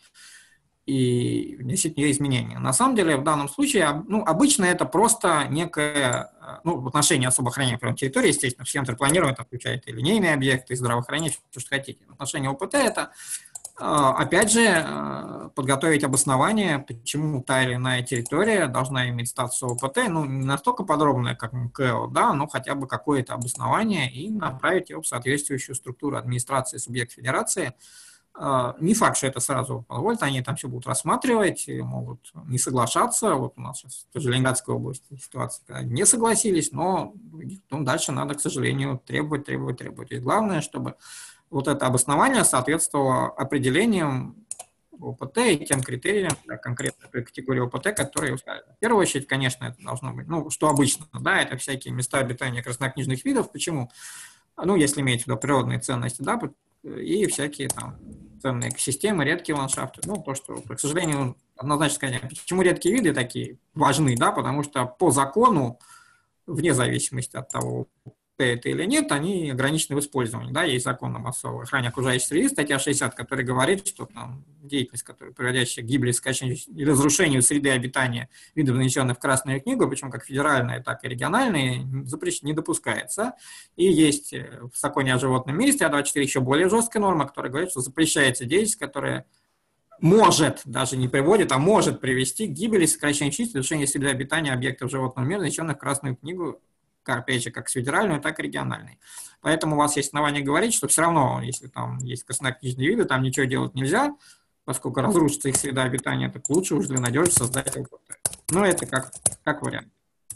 S1: и внести в нее изменения. На самом деле, в данном случае, ну, обычно это просто некое, ну, в отношении особо охраняемой природной территории, естественно, схема террапланирования это включает и линейные объекты, и здравоохранение, все, что хотите. В отношении ОПТ это, опять же, подготовить обоснование, почему та или иная территория должна иметь статус ОПТ, ну, не настолько подробное, как МКО, да, но хотя бы какое-то обоснование и направить его в соответствующую структуру администрации субъекта федерации. Не факт, что это сразу позволит, они там все будут рассматривать, могут не соглашаться. Вот у нас сейчас в Ленинградской области ситуация, когда не согласились, но ну, дальше надо, к сожалению, требовать, требовать, требовать. И главное, чтобы вот это обоснование соответствовало определениям ОПТ и тем критериям, да, конкретно той категории ОПТ, которые указаны. В первую очередь, конечно, это должно быть, ну, что обычно, да, это всякие места обитания краснокнижных видов. Почему? Ну, если иметь в виду природные ценности, да, и всякие там ценные экосистемы, редкие ландшафты. Ну, то, что, к сожалению, однозначно сказать, почему редкие виды такие важны, да, потому что по закону, вне зависимости от того, это или нет, они ограничены в использовании, да, есть закон об особой охране окружающей среды, статья шестьдесят, который говорит, что там деятельность, которая приводящая к гибели, скачиванию и разрушению среды обитания видов, внесенных в Красную книгу, причем как федеральные, так и региональные, запрещ... не допускается. И есть в законе о животном мире, статья двадцать четыре, еще более жесткая норма, которая говорит, что запрещается деятельность, которая может, даже не приводит, а может привести к гибели, сокращению численности, разрушению среды обитания объектов животного мира, внесенных в Красную книгу, опять же, как с федеральной, так и региональной. Поэтому у вас есть основания говорить, что все равно, если там есть краснокнижные виды, там ничего делать нельзя, поскольку разрушится их среда обитания, так лучше уже для надежности создать ОПТ. Но это как, как вариант.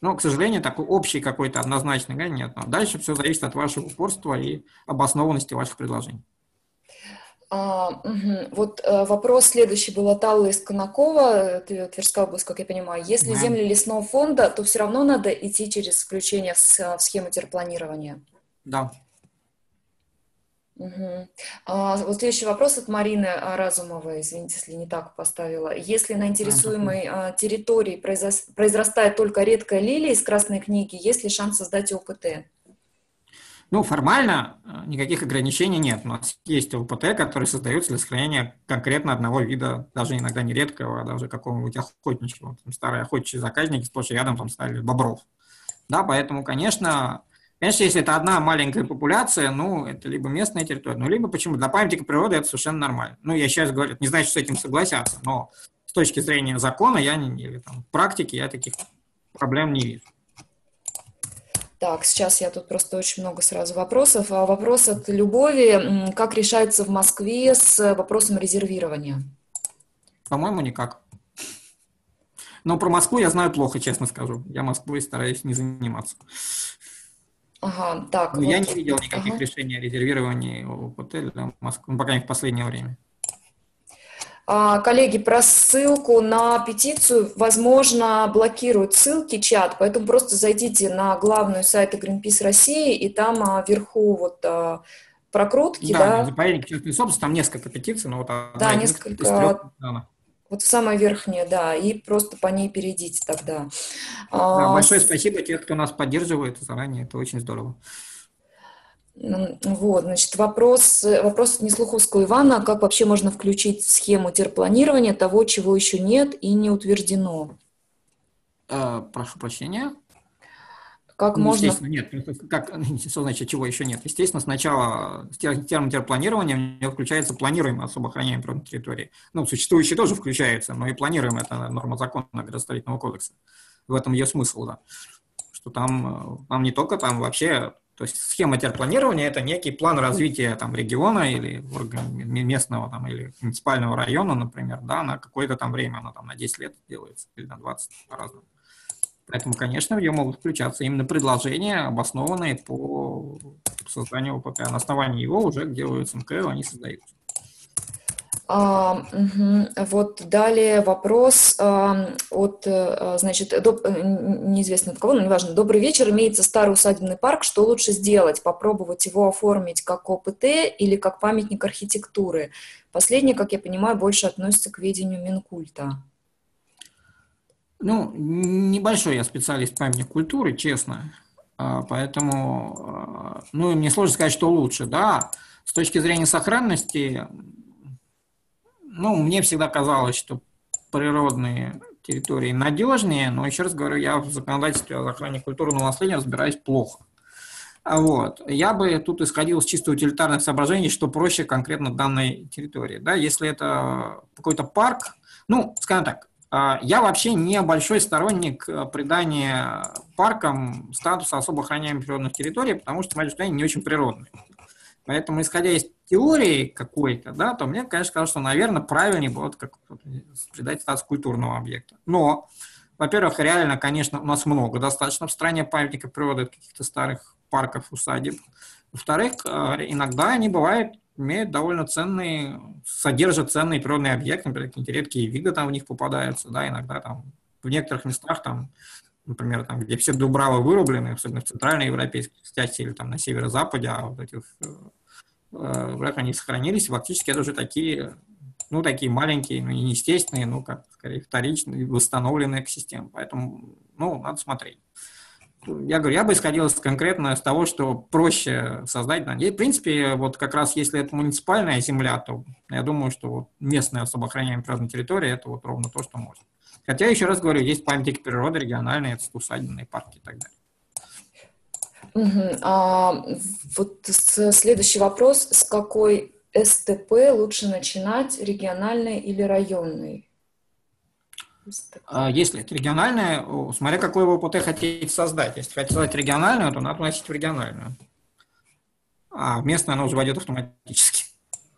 S1: Но, к сожалению, такой общий какой-то однозначный грань нет. Но дальше все зависит от вашего упорства и обоснованности ваших предложений.
S2: А, угу. Вот а, вопрос следующий был от Аллы из Конакова, Тверская область, как я понимаю. Если
S1: Да.
S2: земли лесного фонда, то все равно надо идти через включение в, в схему терпланирования?
S1: Да.
S2: Угу. А, вот следующий вопрос от Марины Разумовой, извините, если не так поставила. Если на интересуемой а, территории произрас, произрастает только редкая лилия из Красной книги, есть ли шанс создать ОПТ?
S1: Ну, формально никаких ограничений нет. У нас есть ОПТ, который создается для сохранения конкретно одного вида, даже иногда не редкого, а даже какого-нибудь охотничьего. Там старые охотничьи заказники сплошь и рядом там ставили бобров. Да, поэтому, конечно, конечно, если это одна маленькая популяция, ну, это либо местная территория, ну, либо почему? Для памятника природы это совершенно нормально. Ну, я сейчас говорю, не значит, что с этим согласятся, но с точки зрения закона я не, или там практики я таких проблем не вижу.
S2: Так, сейчас я тут просто очень много сразу вопросов. Вопрос от Любови. Как решается в Москве с вопросом резервирования?
S1: По-моему, никак. Но про Москву я знаю плохо, честно скажу. Я Москвой стараюсь не заниматься.
S2: Ага, так.
S1: Но
S2: вот.
S1: Я не видел никаких
S2: ага.
S1: решений о резервировании ОПТ для Москвы, ну, по крайней мере, в последнее время.
S2: Коллеги, про ссылку на петицию, возможно, блокируют ссылки чат, поэтому просто зайдите на главную сайт Greenpeace России, и там вверху вот прокрутки,
S1: да.
S2: Да,
S1: заповедник частной собственности, там несколько петиций, но вот одна
S2: да,
S1: из
S2: несколько,
S1: них из трех. Да.
S2: Вот в самое верхнее, да, и просто по ней перейдите тогда.
S1: Да,
S2: а,
S1: большое спасибо тех, кто нас поддерживает заранее, это очень здорово.
S2: Вот, значит, вопрос, вопрос от Неслуховского Ивана, как вообще можно включить в схему терпланирования того, чего еще нет и не утверждено?
S1: Э, прошу прощения.
S2: Как
S1: ну,
S2: можно...
S1: Естественно, нет. Как, что значит, чего еще нет? Естественно, сначала термин терпланирования, в него включается планируемая особо охраняемая природная территория. Ну, существующие тоже включаются, но и планируемая – это норма закона градостроительного кодекса. В этом ее смысл, да. Что там, там не только там вообще... То есть схема терпланирования – это некий план развития там, региона или местного там, или муниципального района, например, да, на какое-то там время, она там на десять лет делается, или на двадцать, по-разному. Поэтому, конечно, в нее могут включаться именно предложения, обоснованные по созданию ОПТ. А на основании его уже делаются МКЛ, они создаются.
S2: А, угу. Вот далее вопрос а, от, значит, доб... неизвестно от кого, но неважно. Добрый вечер. Имеется старый усадебный парк. Что лучше сделать? Попробовать его оформить как ОПТ или как памятник архитектуры? Последнее, как я понимаю, больше относится к ведению Минкульта.
S1: Ну, небольшой я специалист памятник культуры, честно. Поэтому, ну, мне сложно сказать, что лучше, да. С точки зрения сохранности, ну, мне всегда казалось, что природные территории надежнее, но, еще раз говорю, я в законодательстве о охране культурного наследия разбираюсь плохо. Вот. Я бы тут исходил с чисто утилитарных соображений, что проще конкретно данной территории. Да, если это какой-то парк, ну, скажем так, я вообще не большой сторонник придания паркам статуса особо охраняемых природных территорий, потому что, смотрите, они не очень природные. Поэтому, исходя из теории какой-то, да, то мне, конечно, кажется, что, наверное, правильнее будет как придать статус культурного объекта. Но, во-первых, реально, конечно, у нас много достаточно в стране памятников природы, каких-то старых парков, усадеб. Во-вторых, иногда они бывают, имеют довольно ценные, содержат ценные природные объекты, например, какие-то редкие виды там в них попадаются, да, иногда там в некоторых местах там, например, там, где все дубравы вырублены, особенно в центральноевропейской части или там на северо-западе, а вот этих э, они сохранились, фактически это уже такие, ну, такие маленькие, ну, неестественные, ну, как, скорее, вторичные, восстановленные экосистемы. Поэтому, ну, надо смотреть. Я говорю, я бы исходил конкретно с того, что проще создать. И, в принципе, вот как раз если это муниципальная земля, то я думаю, что вот местная особо охраняемая природная территория – это вот ровно то, что можно. Хотя, еще раз говорю, есть памятники природы региональные, это усадебные парки и так далее.
S2: Угу. А, вот следующий вопрос. С какой СТП лучше начинать, региональной или районной?
S1: Если это региональная, смотря какой вы ОПТ хотите создать. Если хотите создать региональную, то надо вносить в региональную. А местная она уже войдет автоматически.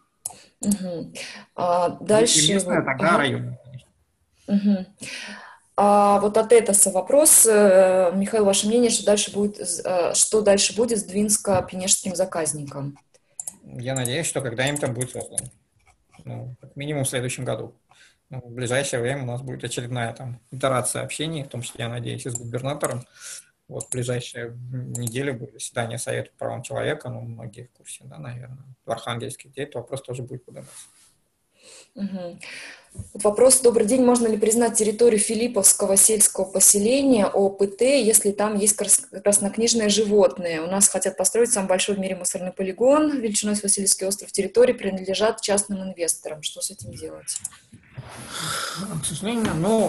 S2: Угу. А дальше...
S1: Если местная, тогда ага. районная, конечно.
S2: Угу. А вот от Этоса вопрос. Э, Михаил, ваше мнение, что дальше будет, э, что дальше будет с двинско-пенежским заказником?
S1: Я надеюсь, что когда-нибудь он будет создан. Ну, как минимум в следующем году. Ну, в ближайшее время у нас будет очередная там итерация общений, в том числе, я надеюсь, и с губернатором. Вот в ближайшие недели будет заседание Совета по правам человека, ну, многие в курсе, да, наверное, в Архангельске, где этот вопрос тоже будет подниматься.
S2: Угу. Вот вопрос. Добрый день. Можно ли признать территорию Филипповского сельского поселения ОПТ, если там есть крас- краснокнижные животные? У нас хотят построить самый большой в мире мусорный полигон величиной с Васильевский остров. Территории принадлежат частным инвесторам. Что с этим делать?
S1: К сожалению, ну,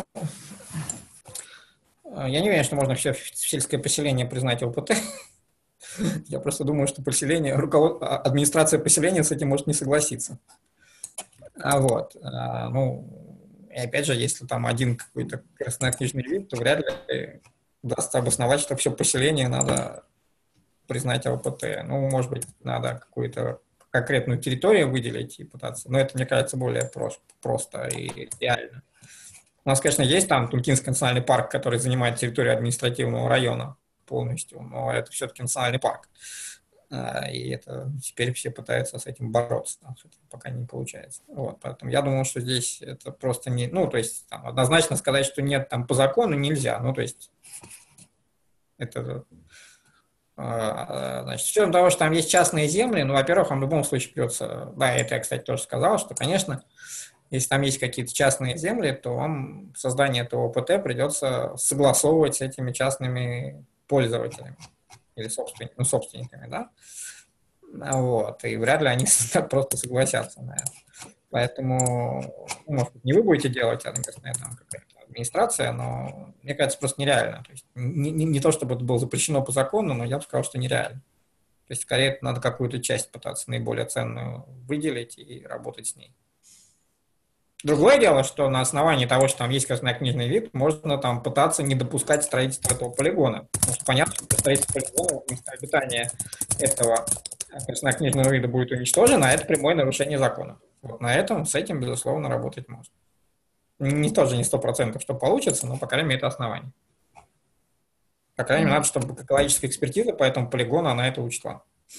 S1: я не уверен, что можно все сельское поселение признать ОПТ. Я просто думаю, что поселение, руковод... администрация поселения с этим может не согласиться. А вот, а, ну, и опять же, если там один какой-то краснокнижный вид, то вряд ли удастся обосновать, что все поселение надо признать ОПТ. Ну, может быть, надо какую-то конкретную территорию выделить и пытаться, но это, мне кажется, более просто, просто и реально. У нас, конечно, есть там Тункинский национальный парк, который занимает территорию административного района полностью, но это все-таки национальный парк. И это теперь все пытаются с этим бороться, пока не получается. Вот, поэтому я думал, что здесь это просто не... Ну, то есть там, однозначно сказать, что нет там по закону нельзя. Ну, то есть это... Значит, с учетом того, что там есть частные земли, ну, во-первых, вам в любом случае придется... Да, это я, кстати, тоже сказал, что, конечно, если там есть какие-то частные земли, то вам создание этого ОПТ придется согласовывать с этими частными пользователями или собственниками, ну, собственниками, да, вот, и вряд ли они просто согласятся на это. Поэтому, ну, может быть, не вы будете делать, а местная там какая-то администрация, но мне кажется, просто нереально. То есть не, не, не то, чтобы это было запрещено по закону, но я бы сказал, что нереально. То есть, скорее, надо какую-то часть пытаться наиболее ценную выделить и работать с ней. Другое дело, что на основании того, что там есть краснокнижный вид, можно там пытаться не допускать строительства этого полигона. Потому что понятно, что строительство полигона, место обитания этого краснокнижного вида будет уничтожено, а это прямое нарушение закона. Вот на этом, с этим, безусловно, работать можно. Не тоже не сто процентов, что получится, но, по крайней мере, это основание. По крайней мере, надо, чтобы экологическая экспертиза по этому полигону, она это учла.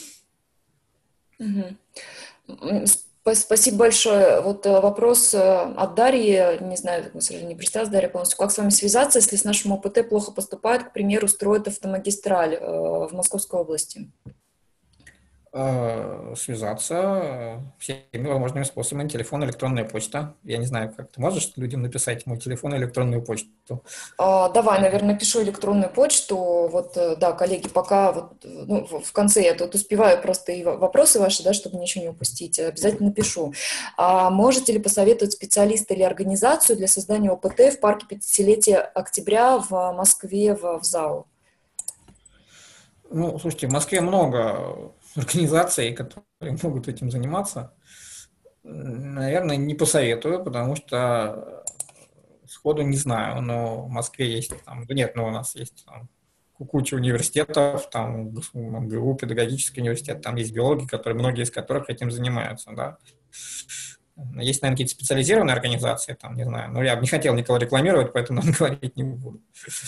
S2: Mm-hmm. Спасибо большое. Вот вопрос от Дарьи, не знаю, к сожалению, не представилась Дарья полностью. Как с вами связаться, если с нашим ОПТ плохо поступает, к примеру, строят автомагистраль в Московской области?
S1: Связаться всеми возможными способами. Телефон, электронная почта. Я не знаю, как ты можешь людям написать мой телефон и электронную почту?
S2: А, давай, наверное, напишу электронную почту. Вот, да, коллеги, пока вот, ну, в конце я тут успеваю просто и вопросы ваши, да, чтобы ничего не упустить. Обязательно напишу. А можете ли посоветовать специалиста или организацию для создания ОПТ в парке пятидесятилетия Октября в Москве, в, в ЗАО?
S1: Ну, слушайте, в Москве много организаций, которые могут этим заниматься. Наверное, не посоветую, потому что сходу не знаю, но в Москве есть там, да нет, ну у нас есть там куча университетов, там МГУ, педагогический университет, там есть биологи, которые, многие из которых этим занимаются, да. Есть, наверное, какие-то специализированные организации, там, не знаю, но я бы не хотел никого рекламировать, поэтому говорить не буду.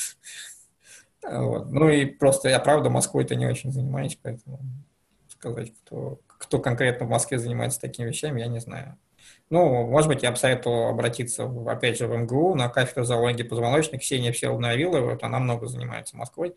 S1: Вот. Ну и просто я, правда, Москвой-то не очень занимаюсь, поэтому сказать, кто, кто конкретно в Москве занимается такими вещами, я не знаю. Ну, может быть, я бы советовал обратиться, опять же, в МГУ на кафедру зоологии позвоночной. Ксения Всеволодовна Авилова, вот она много занимается Москвой.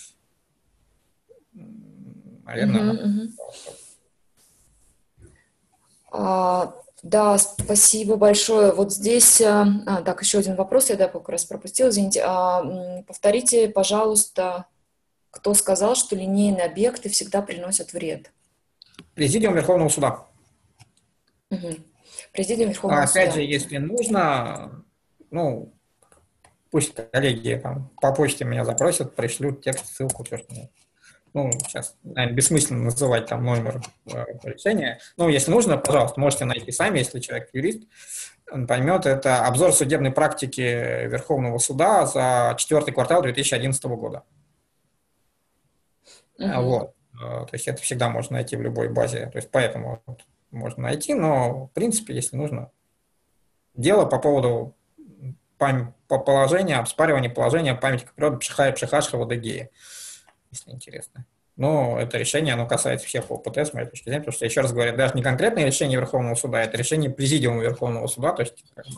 S1: Наверное, она...
S2: Uh-huh, uh-huh. А, да, спасибо большое. Вот здесь, а, так, еще один вопрос, я, да, как раз пропустила, извините. А, повторите, пожалуйста, кто сказал, что линейные объекты всегда приносят вред?
S1: Президиум Верховного суда.
S2: Угу. Президиум Верховного
S1: а,
S2: суда.
S1: Опять же, если нужно, ну, пусть коллеги там, по почте меня запросят, пришлют текст, ссылку, все, что нужно. Ну, сейчас, наверное, бессмысленно называть там номер э, решения. Ну, если нужно, пожалуйста, можете найти сами, если человек юрист, он поймет. Это обзор судебной практики Верховного суда за четвертый квартал две тысячи одиннадцатого года. Uh-huh. Вот. То есть это всегда можно найти в любой базе. То есть поэтому можно найти, но, в принципе, если нужно. Дело по поводу по положению, обспаривание положения памятника природы Пшихая Пшихашха в Адыгее, если интересно. Но это решение, оно касается всех ОПТ, с моей точки зрения, потому что, еще раз говорю, даже не конкретное решение Верховного суда, это решение Президиума Верховного суда, то есть как бы,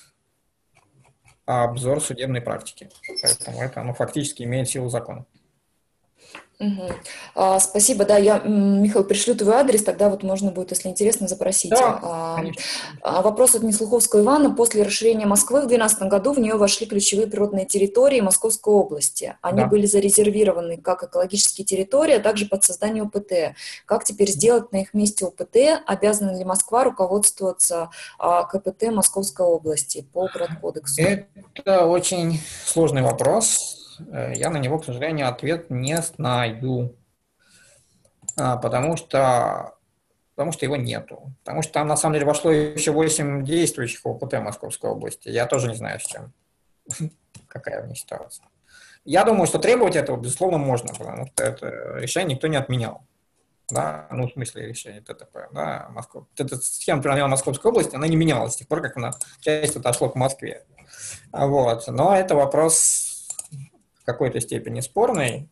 S1: обзор судебной практики. Поэтому это оно фактически имеет силу закона.
S2: Угу. А, спасибо, да, я, Михаил, пришлю твой адрес, тогда вот можно будет, если интересно, запросить.
S1: Да,
S2: а,
S1: конечно.
S2: а, вопрос от Неслуховского Ивана. После расширения Москвы в две тысячи двенадцатом году в нее вошли ключевые природные территории Московской области. Они
S1: Да.
S2: были зарезервированы как экологические территории, а также под создание ОПТ. Как теперь сделать на их месте ОПТ? Обязана ли Москва руководствоваться а, КПТ Московской области по Градкодексу?
S1: Это очень сложный вопрос. Я на него, к сожалению, ответ не знаю, потому что, потому что его нету. Потому что там, на самом деле, вошло еще восемь действующих ОПТ Московской области. Я тоже не знаю, с чем, какая у них ситуация. Я думаю, что требовать этого, безусловно, можно, потому что это решение никто не отменял. Да? Ну, в смысле решение ТТП. Да? Москва. Эта схема приняла Московской области, она не менялась с тех пор, как она часть отошла к Москве. Вот. Но это вопрос в какой-то степени спорный.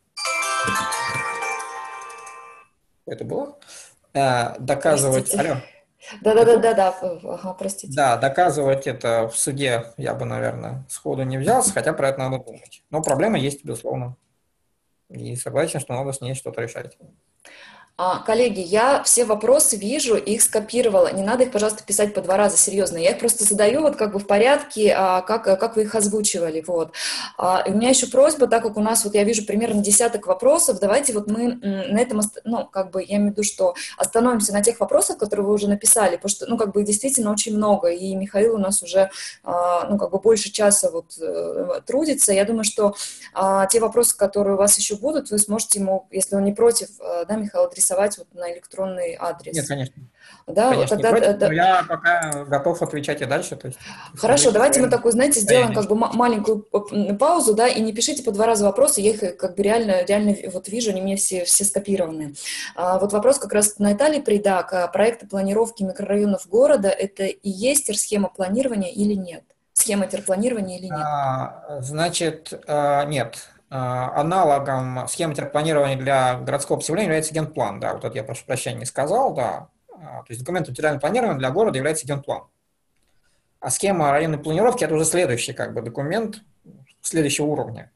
S1: Это было? Э, доказывать... Алло.
S2: Да-да-да-да, ага, простите.
S1: Да, доказывать это в суде я бы, наверное, сходу не взялся, хотя про это надо думать. Но проблема есть, безусловно. И согласен, что надо с ней что-то решать.
S2: А, коллеги, я все вопросы вижу, их скопировала. Не надо их, пожалуйста, писать по два раза, серьезно. Я их просто задаю вот как бы в порядке, а, как, как вы их озвучивали. Вот. А, и у меня еще просьба, так как у нас, вот я вижу примерно десяток вопросов, давайте вот мы на этом, ну, как бы, я имею в виду, что остановимся на тех вопросах, которые вы уже написали, потому что, ну, как бы, действительно очень много, и Михаил у нас уже, а, ну, как бы, больше часа вот трудится. Я думаю, что а, те вопросы, которые у вас еще будут, вы сможете ему, если он не против, да, Михаил, адресовать вот на электронный адрес.
S1: Нет, конечно.
S2: Да,
S1: конечно,
S2: тогда,
S1: не против,
S2: да,
S1: но я пока готов отвечать и дальше. То есть,
S2: хорошо, давайте мы такую, знаете, сделаем как бы
S1: конечно.
S2: маленькую паузу, да, и не пишите по два раза вопросы, я их как бы реально, реально вот вижу, они мне все, все скопированы. А, вот вопрос как раз Натальи Придак. Проекты планировки микрорайонов города – это и есть терсхема планирования или нет? Схема терпланирования или нет?
S1: А, значит, нет. Аналогом схемы терпланирования для городского поселения является генплан. Да, вот это я, прошу прощения, не сказал, да. То есть документ материального планирования для города является генплан. А схема районной планировки – это уже следующий как бы документ следующего уровня.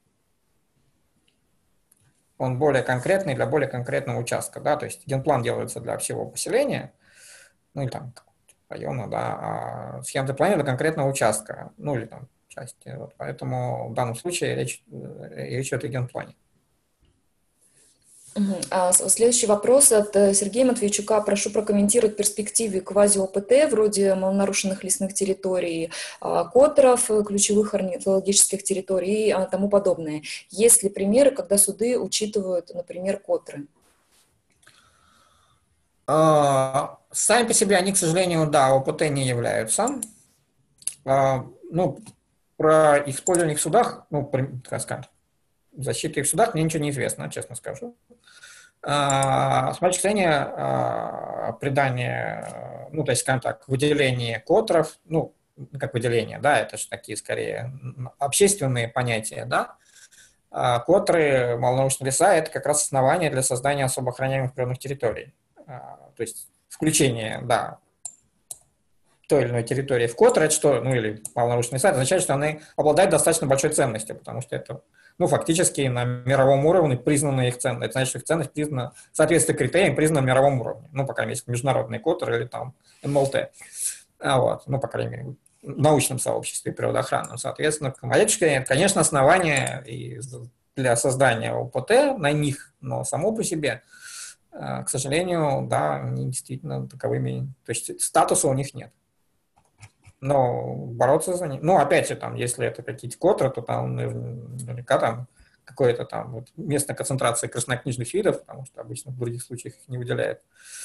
S1: Он более конкретный для более конкретного участка. Да? То есть генплан делается для всего поселения, ну или там района, да, а схема терпланирования для конкретного участка, ну или там части. Вот. Поэтому в данном случае речь, речь идет о генплане.
S2: Угу. А следующий вопрос от Сергея Матвейчука. Прошу прокомментировать перспективы квази-ОПТ, вроде малонарушенных лесных территорий, которов, ключевых орнитологических территорий и тому подобное. Есть ли примеры, когда суды учитывают, например, котры?
S1: Сами по себе они, к сожалению, да, ОПТ не являются. Ну, про использование их в судах, ну, как сказать, защиты их в судах мне ничего не известно, честно скажу. С моей точки зрения, придание, ну, то есть, скажем так, выделение котров, ну, как выделение, да, это же такие, скорее, общественные понятия, да. Котры, малонарушенные леса – это как раз основание для создания особо охраняемых природных территорий. То есть, включение, да, той или иной территории в котр, это что, ну, или малонарушенные леса, это означает, что они обладают достаточно большой ценностью, потому что это, ну, фактически на мировом уровне признана их ценность. Это значит, что их ценность признана, соответствует критериям, признана на мировом уровне. Ну, по крайней мере, международный котр или там эм эл тэ. А вот, ну, по крайней мере, в научном сообществе природоохранном. Соответственно, к моей точке зрения, это, конечно, основание для создания ОПТ на них, но само по себе, к сожалению, да, они действительно таковыми, то есть статуса у них нет. Но бороться за них, ну, опять же, там, если это какие-то котры, то там наверняка там какое-то там вот место концентрации краснокнижных видов, потому что обычно в других случаях их не выделяют,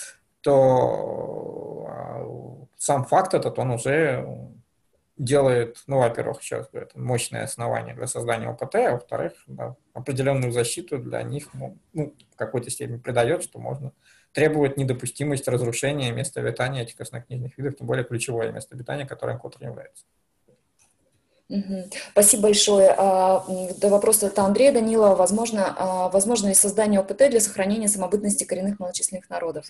S1: то сам факт этот, он уже делает, ну, во-первых, еще раз говорю, это мощное основание для создания ОПТ, а во-вторых, да, определенную защиту для них, ну, в какой-то степени придает, что можно требовать недопустимости разрушения места обитания этих краснокнижных видов, тем более ключевое место обитания, которым котр является.
S2: Угу. Спасибо большое. До вопроса от Андрея Данилова. Возможно, возможно ли создание ОПТ для сохранения самобытности коренных малочисленных народов?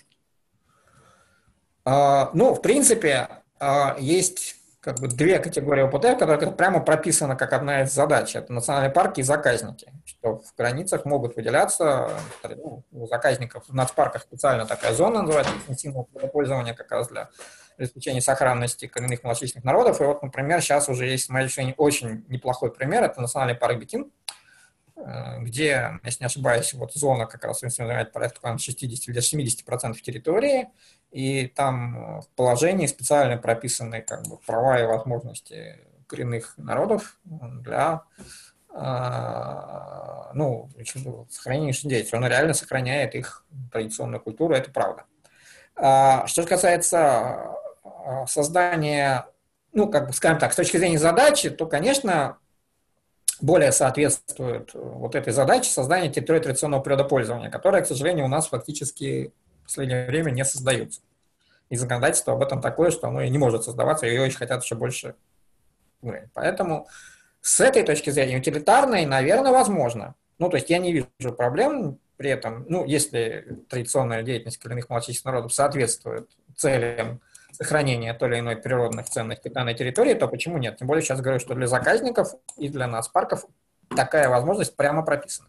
S1: А, ну, в принципе, а, есть как бы две категории ОПТ, которые прямо прописаны как одна из задач. Это национальные парки и заказники, что в границах могут выделяться, ну, у заказников в нацпарках специально такая зона называется, интенсивного пользования как раз для обеспечения сохранности коренных малочисленных народов. И вот, например, сейчас уже есть, в моем решении, очень неплохой пример, это национальный парк Бетин, где, если не ошибаюсь, вот зона как раз занимает порядка шестьдесят или семьдесят процентов территории, и там в положении специально прописаны как бы права и возможности коренных народов для ну, сохранения деятельности. Он реально сохраняет их традиционную культуру, это правда. Что же касается создания, ну, как бы, скажем так, с точки зрения задачи, то, конечно, более соответствует вот этой задаче создания территории традиционного природопользования, которая, к сожалению, у нас фактически в последнее время не создается. И законодательство об этом такое, что оно и не может создаваться, и ее очень хотят еще больше. Поэтому с этой точки зрения утилитарной, наверное, возможно. Ну, то есть я не вижу проблем при этом, ну, если традиционная деятельность коренных малочисленных народов соответствует целям сохранения той или иной природных ценностей данной территории, то почему нет? Тем более сейчас говорю, что для заказников и для нацпарков такая возможность прямо прописана.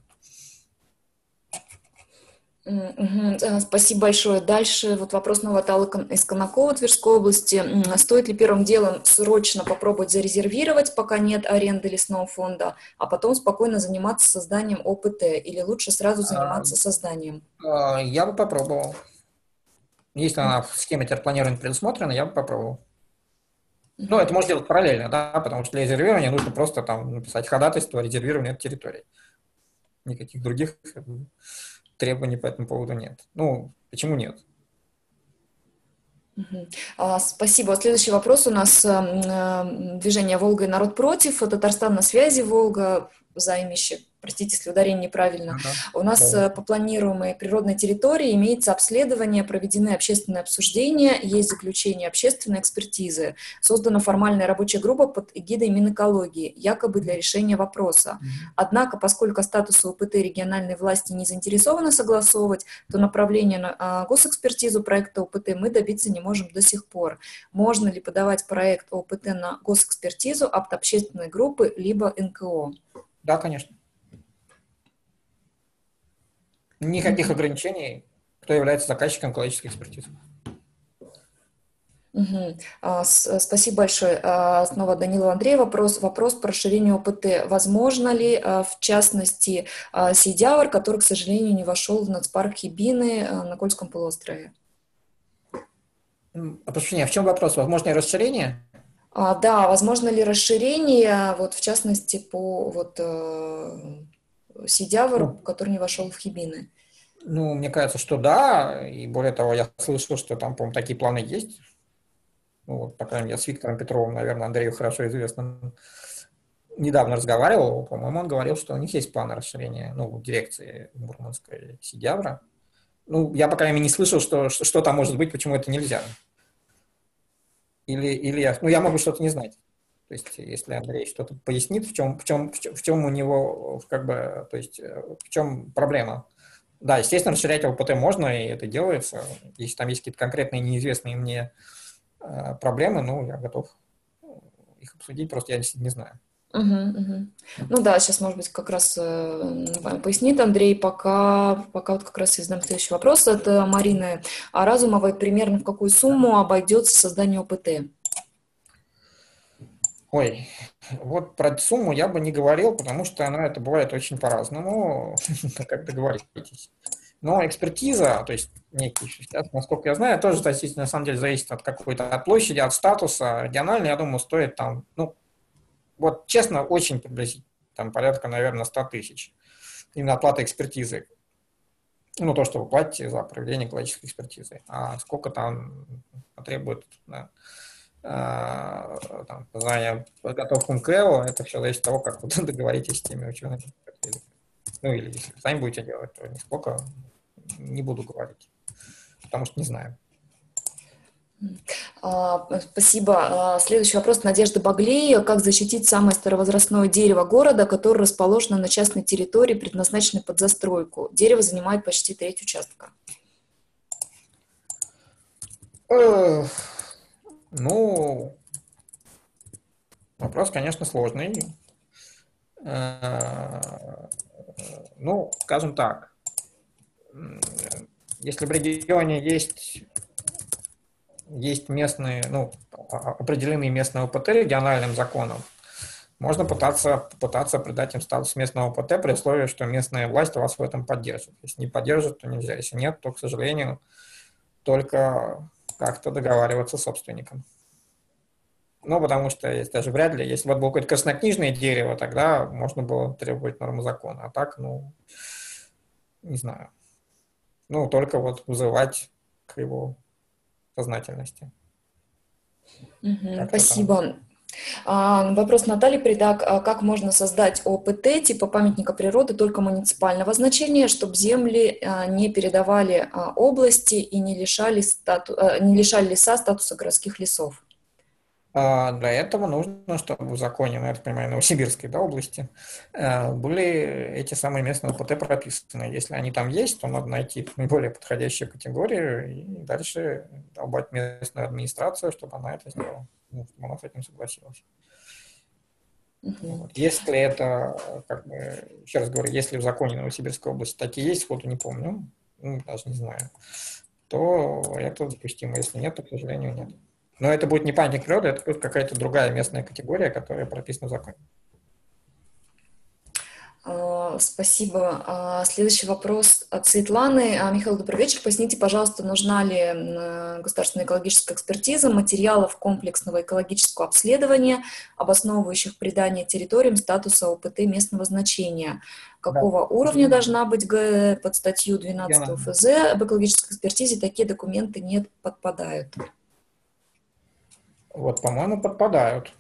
S2: Спасибо большое. Дальше вот вопрос Новотала из Конакова Тверской области. Стоит ли первым делом срочно попробовать зарезервировать, пока нет аренды лесного фонда, а потом спокойно заниматься созданием ОПТ? Или лучше сразу заниматься созданием?
S1: Я бы попробовал. Если она в схеме терпланирования предусмотрена, я бы попробовал. Mm-hmm. Ну, это можно делать параллельно, да, потому что для резервирования нужно просто там написать ходатайство о резервировании этой территории. Никаких других требований по этому поводу нет. Ну, почему нет?
S2: Uh-huh. Спасибо. Следующий вопрос у нас. Движение «Волга и народ против». Татарстан на связи, Волга, займище. Простите, если ударение неправильно. Uh-huh. У нас uh-huh. по планируемой природной территории имеется обследование, проведены общественные обсуждения, есть заключение общественной экспертизы. Создана формальная рабочая группа под эгидой Минэкологии, якобы для решения вопроса. Uh-huh. Однако, поскольку статус ОПТ региональной власти не заинтересованы согласовывать, то направление на госэкспертизу проекта ОПТ мы добиться не можем до сих пор. Можно ли подавать проект ОПТ на госэкспертизу от общественной группы либо эн ка о?
S1: Да, конечно. Никаких mm-hmm. ограничений, кто является заказчиком экологической экспертизы.
S2: Угу. А, с, спасибо большое. А, снова Данила Андрей, вопрос, вопрос по расширению ОПТ. Возможно ли, а, в частности, а, Сейдявр, который, к сожалению, не вошел в нацпарк Хибины а, на Кольском полуострове?
S1: А, прошу прощения, в чем вопрос? Возможно ли расширение?
S2: А, да, возможно ли расширение, вот, в частности, по вот, э, Сейдявру, ну, который не вошел в Хибины?
S1: Ну, мне кажется, что да, и более того, я слышал, что там, по-моему, такие планы есть. Ну, вот, по крайней мере, с Виктором Петровым, наверное, Андрею хорошо известно, недавно разговаривал, по-моему, он говорил, что у них есть планы расширения, ну, дирекции Мурманской Сейдявра. Ну, я, по крайней мере, не слышал, что, что, что там может быть, почему это нельзя. Или, или я, ну, я могу что-то не знать. То есть, если Андрей что-то пояснит, в чем, в чем, в чем у него, как бы, то есть, в чем проблема. Да, естественно, расширять ОПТ можно, и это делается. Если там есть какие-то конкретные неизвестные мне э, проблемы, ну, я готов их обсудить, просто я действительно не знаю.
S2: Угу, угу. Ну да, сейчас, может быть, как раз э, пояснит Андрей, пока, пока вот как раз я задам следующий вопрос от Марины. А Разумовой примерно в какую сумму обойдется создание ОПТ?
S1: Ой, вот про сумму я бы не говорил, потому что она это бывает очень по-разному, как договоритесь. Но экспертиза, то есть некий, насколько я знаю, тоже, на самом деле, зависит от какой-то от площади, от статуса. Региональный, я думаю, стоит там, ну, вот честно, очень приблизительно, там порядка, наверное, сто тысяч. Именно оплата экспертизы. Ну, то, что вы платите за проведение экологической экспертизы. А сколько там потребует, да, там, знания подготовку эм ка о, это все зависит от того, как вы договоритесь с теми учеными. Ну, или если вы сами будете делать, то нисколько не буду говорить, потому что не знаю.
S2: Спасибо. Следующий вопрос. Надежда Баглей. Как защитить самое старовозрастное дерево города, которое расположено на частной территории, предназначенной под застройку? Дерево занимает почти треть участка.
S1: Ну, вопрос, конечно, сложный. Ну, скажем так, если в регионе есть, есть местные, ну, определенные местные ОПТ региональным законом, можно пытаться, пытаться придать им статус местного ОПТ при условии, что местная власть вас в этом поддержит. Если не поддержит, то нельзя. Если нет, то, к сожалению, только как-то договариваться с собственником. Ну, потому что есть даже вряд ли, если бы это было какое-то краснокнижное дерево, тогда можно было требовать нормы закона. А так, ну, не знаю. Ну, только вот вызывать к его сознательности.
S2: Угу, спасибо. А, вопрос Натальи Придак. А как можно создать ОПТ типа памятника природы только муниципального значения, чтобы земли а, не передавали а, области и не лишали, стату... а, не лишали леса статуса городских лесов?
S1: А для этого нужно, чтобы в законе, ну, я так понимаю, Новосибирской, да, области были эти самые местные ОПТ прописаны. Если они там есть, то надо найти наиболее подходящую категорию и дальше долбать местную администрацию, чтобы она это сделала, ну, чтобы она с этим согласилась. Uh-huh. Вот. Если это, как бы, еще раз говорю, если в законе Новосибирской области такие есть, фото не помню, ну, даже не знаю, то это допустимо. Если нет, то, к сожалению, нет. Но это будет не памятник природы, это будет какая-то другая местная категория, которая прописана в законе.
S2: Спасибо. Следующий вопрос от Светланы. Михаил, добрый вечер. Поясните, пожалуйста, нужна ли государственная экологическая экспертиза материалов комплексного экологического обследования, обосновывающих придание территориям статуса ОПТ местного значения? Какого да. уровня да. должна быть ГЭ под статью двенадцать ФЗ? Об экологической экспертизе такие документы не подпадают.
S1: Вот, по-моему, подпадают.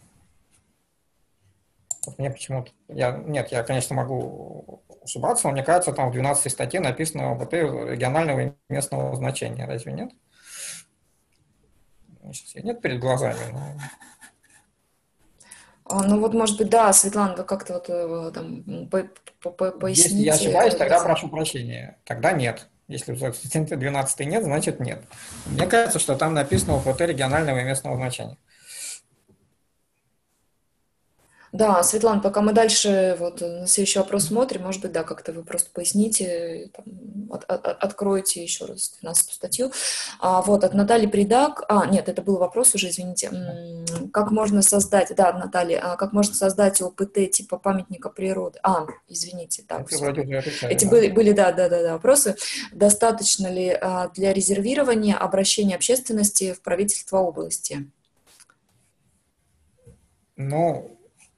S1: Вот мне почему-то... Я, нет, я, конечно, могу ошибаться, но мне кажется, там в двенадцатой статье написано ОПТ регионального и местного значения. Разве нет? Сейчас я нет перед глазами. Но...
S2: А, ну вот, может быть, да, Светлана, вы как-то вот там по -по поясните.
S1: Если я ошибаюсь, тогда прошу прощения. Тогда нет. Если в статье двенадцатой нет, значит нет. Мне кажется, что там написано ОПТ регионального и местного значения.
S2: Да, Светлана, пока мы дальше вот на следующий вопрос смотрим, может быть, да, как-то вы просто поясните, там, от, от, откроете еще раз двенадцатую статью. А, вот, от Натальи Придак, а, нет, это был вопрос уже, извините, как можно создать, да, Наталья, а как можно создать ОПТ типа памятника природы, а, извините, так, все. Эти да. были, были, да, да, да, да, вопросы. Достаточно ли а, для резервирования обращения общественности в правительство области?
S1: Ну,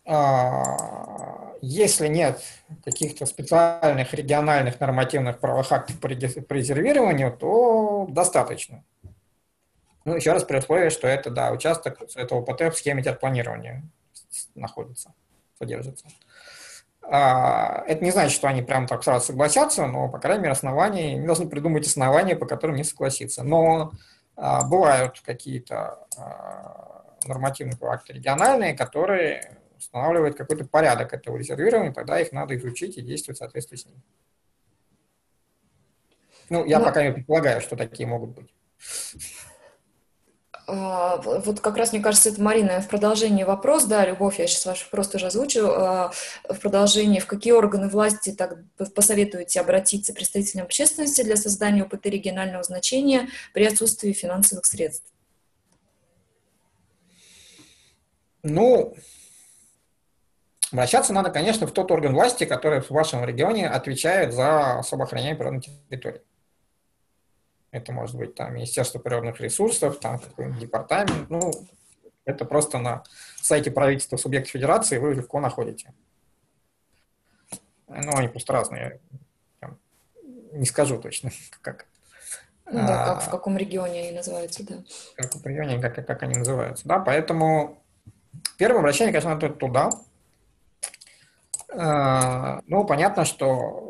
S1: если нет каких-то специальных региональных нормативных правовых актов по резервированию, то достаточно. Ну, еще раз при условии, что это, да, участок этого ОПТ в схеме терпланирования находится, содержится. Это не значит, что они прям так сразу согласятся, но, по крайней мере, основания, они должны придумать основания, по которым не согласиться. Но бывают какие-то нормативные акты региональные, которые устанавливают какой-то порядок этого резервирования, тогда их надо изучить и действовать в соответствии с ним. Ну, я Но... пока не предполагаю, что такие могут быть.
S2: А, вот как раз, мне кажется, это, Марина, в продолжении вопрос, да, Любовь, я сейчас ваш вопрос тоже озвучу, а, в продолжении, в какие органы власти так посоветуете обратиться представителям общественности для создания ОПТ регионального значения при отсутствии финансовых средств?
S1: Ну, обращаться надо, конечно, в тот орган власти, который в вашем регионе отвечает за особо охраняемые природные территории. Это может быть там Министерство природных ресурсов, там какой-нибудь департамент. Ну, это просто на сайте правительства субъекта федерации вы легко находите. Ну, они просто разные. Я не скажу точно, как.
S2: Ну да, как, в каком регионе они называются, да.
S1: В каком регионе, как, как они называются, да. Поэтому первое обращение, конечно, надо туда. Ну, понятно, что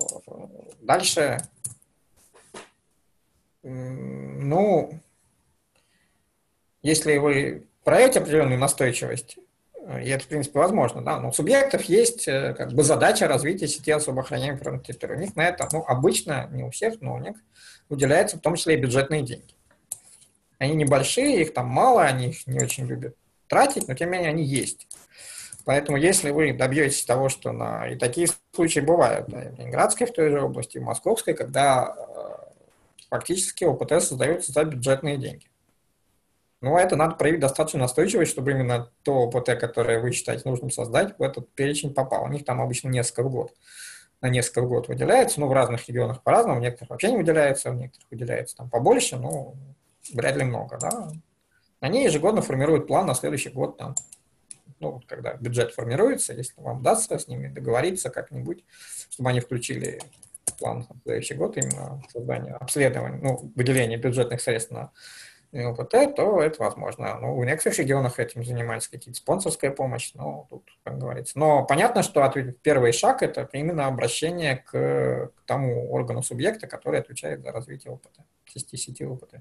S1: дальше, ну, если вы проявите определенную настойчивость, и это, в принципе, возможно, да, но у субъектов есть как бы задача развития сети особо охраняемых природных территорий. У них на это, ну, обычно, не у всех, но у них уделяются в том числе и бюджетные деньги. Они небольшие, их там мало, они их не очень любят тратить, но тем не менее они есть. Поэтому если вы добьетесь того, что на... И такие случаи бывают, да, и в Ленинградской в той же области, и в Московской, когда фактически ОПТ создаются за бюджетные деньги. Но это надо проявить достаточно настойчивость, чтобы именно то ОПТ, которое вы считаете нужным создать, в этот перечень попало. У них там обычно несколько в год. На несколько в год выделяется, но в разных регионах по-разному, в некоторых вообще не выделяется, в некоторых выделяется там побольше, но вряд ли много, да. Они ежегодно формируют план на следующий год, там, ну, когда бюджет формируется, если вам удастся с ними договориться как-нибудь, чтобы они включили план на следующий год именно создание, обследование, ну, выделение бюджетных средств на ОПТ, то это возможно. Ну, в некоторых регионах этим занимается какие-то спонсорская помощь, но тут, как говорится. Но понятно, что первый шаг – это именно обращение к, к тому органу субъекта, который отвечает за развитие ОПТ, сети, сети ОПТ.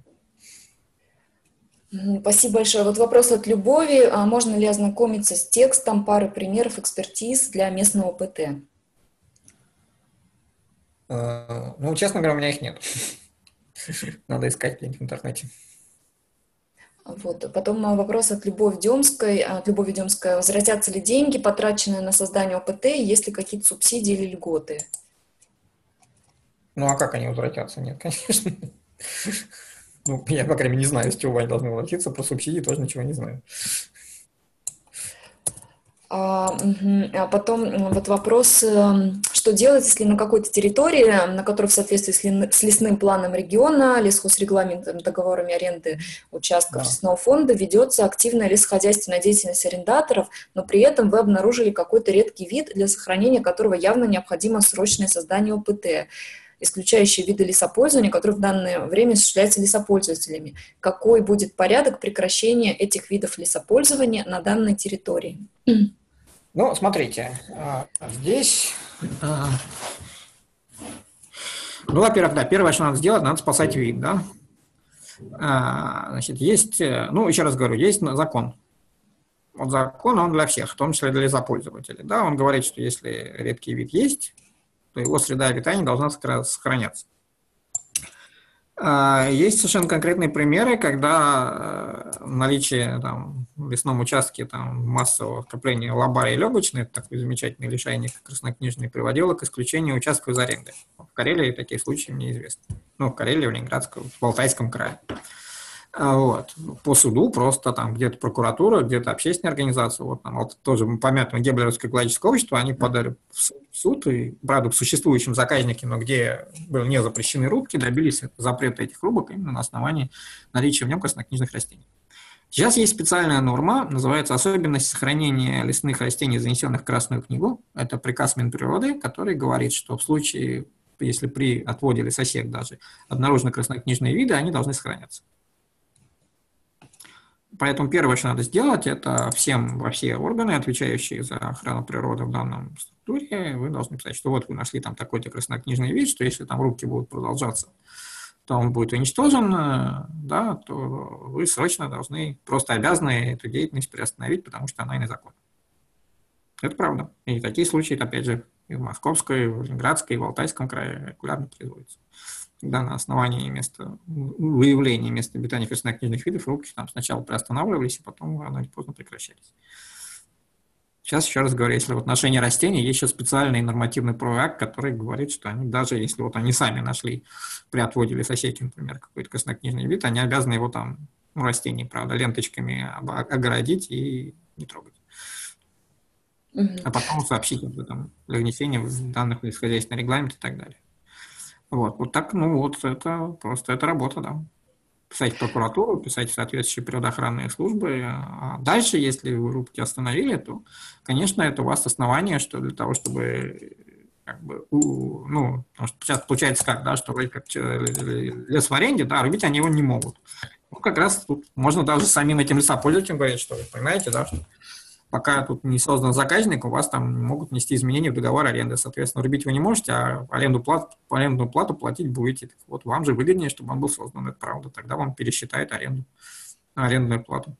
S2: Спасибо большое. Вот вопрос от Любови. А можно ли ознакомиться с текстом пары примеров экспертиз для местного ОПТ?
S1: Ну, честно говоря, у меня их нет. Надо искать где-нибудь в интернете.
S2: Вот. Потом вопрос от Любови Демской. От Любови Демской. Возвратятся ли деньги, потраченные на создание ОПТ, есть ли какие-то субсидии или льготы?
S1: Ну, а как они возвратятся? Нет, конечно. Ну, я, по крайней мере, не знаю, с чего они должны возвратиться. Про субсидии тоже ничего не знаю.
S2: А, а потом вот вопрос, что делать, если на какой-то территории, на которой в соответствии с лесным планом региона, лесхозрегламентом, договорами аренды участков да. лесного фонда ведется активная лесохозяйственная деятельность арендаторов, но при этом вы обнаружили какой-то редкий вид, для сохранения которого явно необходимо срочное создание ОПТ, исключающие виды лесопользования, которые в данное время осуществляются лесопользователями. Какой будет порядок прекращения этих видов лесопользования на данной территории?
S1: Ну, смотрите, здесь, ну, во-первых, да, первое, что надо сделать, надо спасать вид, да. Значит, есть, ну, еще раз говорю, есть закон. Вот закон, он для всех, в том числе для лесопользователей, да. Он говорит, что если редкий вид есть, то его среда обитания должна сохраняться. Есть совершенно конкретные примеры, когда наличие там, в лесном участке там, массового скопления лоба и легочной, это такой замечательный лишайник краснокнижный, приводило к исключению участков из аренды. В Карелии такие случаи мне известны. Ну, в Карелии, в Ленинградском, в Алтайском крае. Вот. По суду просто там где-то прокуратура, где-то общественная организация, вот там вот тоже помятое Геблеровское экологическое общество, они подали в суд, и, правда, к существующим заказникам, но где были не запрещены рубки, добились запрета этих рубок именно на основании наличия в нем краснокнижных растений. Сейчас есть специальная норма, называется «Особенность сохранения лесных растений, занесенных в Красную книгу». Это приказ Минприроды, который говорит, что в случае, если при отводе лесосек даже обнаружены краснокнижные виды, они должны сохраняться. Поэтому первое, что надо сделать, это всем во все органы, отвечающие за охрану природы в данном структуре, вы должны писать, что вот вы нашли там такой-то краснокнижный вид, что если там рубки будут продолжаться, то он будет уничтожен, да, то вы срочно должны, просто обязаны эту деятельность приостановить, потому что она незаконна. Это правда. И такие случаи, опять же, и в Московской, и в Ленинградской, и в Алтайском крае регулярно производятся. Когда на основании места, выявления места обитания краснокнижных видов рубки там сначала приостанавливались, и потом рано или поздно прекращались. Сейчас, еще раз говорю, если в отношении растений есть еще специальный нормативный проект, который говорит, что они, даже если вот они сами нашли при отводе лесосеки, например, какой-то краснокнижный вид, они обязаны его там, ну, растения, правда, ленточками огородить и не трогать. Mm-hmm. А потом сообщить об этом для внесения в данных в лесхозяйственный регламент и так далее. Вот, вот так, ну вот это просто это работа, да. Писать в прокуратуру, писать в соответствующие природоохранные службы. А дальше, если вы рубки остановили, то, конечно, это у вас основание, что для того, чтобы, как бы, у, ну, потому что сейчас получается как, да, что вроде как лес в аренде, да, рубить они его не могут. Ну, как раз тут можно даже самим этим лесопользователям говорить, что вы понимаете, да, что пока тут не создан заказник, у вас там могут внести изменения в договор аренды. Соответственно, рубить вы не можете, а аренду плат, арендную плату платить будете. Вот вам же выгоднее, чтобы он был создан, это правда. Тогда вам пересчитает аренду. арендную плату.